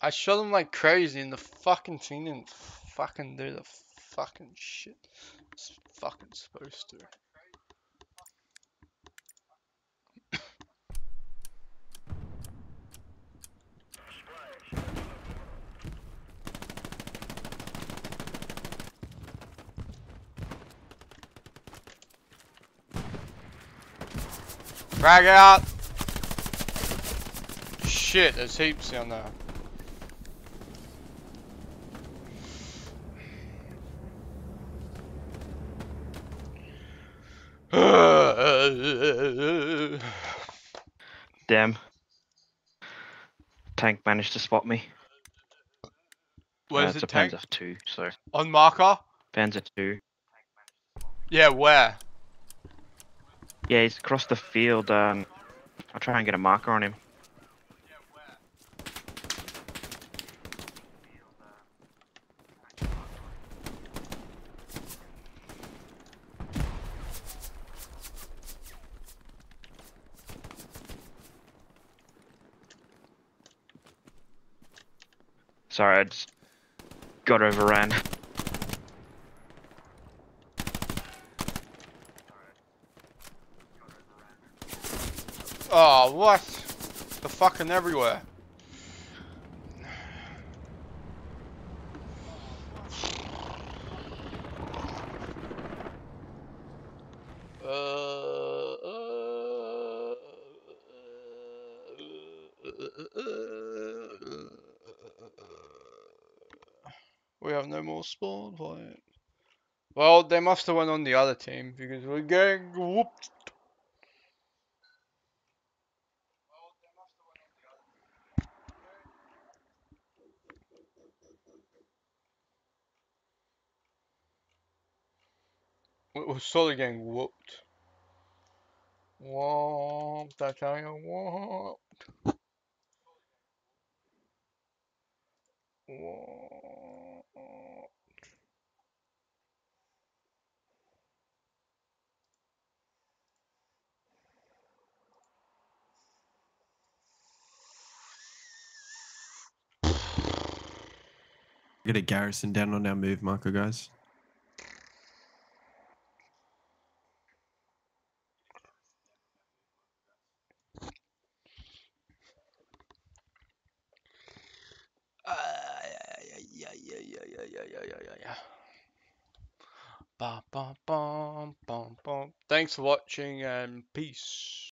I shot him like crazy and the fucking thing didn't fucking do the fucking shit it's fucking supposed to. Frag out! Shit, there's heaps down there. Damn. Tank managed to spot me. Where's it's the a tank? Panzer 2, so. On marker? Panzer 2. Yeah, where? Yeah, he's across the field. I'll try and get a marker on him. Sorry, I just got overran. Oh, what? They're fucking everywhere. We have no more spawn point. Well, they must have went on the other team because we're getting whooped. We're sort of getting whooped. Whooped, I tell you, whooped. Whooped. Get a garrison down on our move marker, guys. Yeah. Bum, bum, bum, bum, bum. Thanks for watching and peace.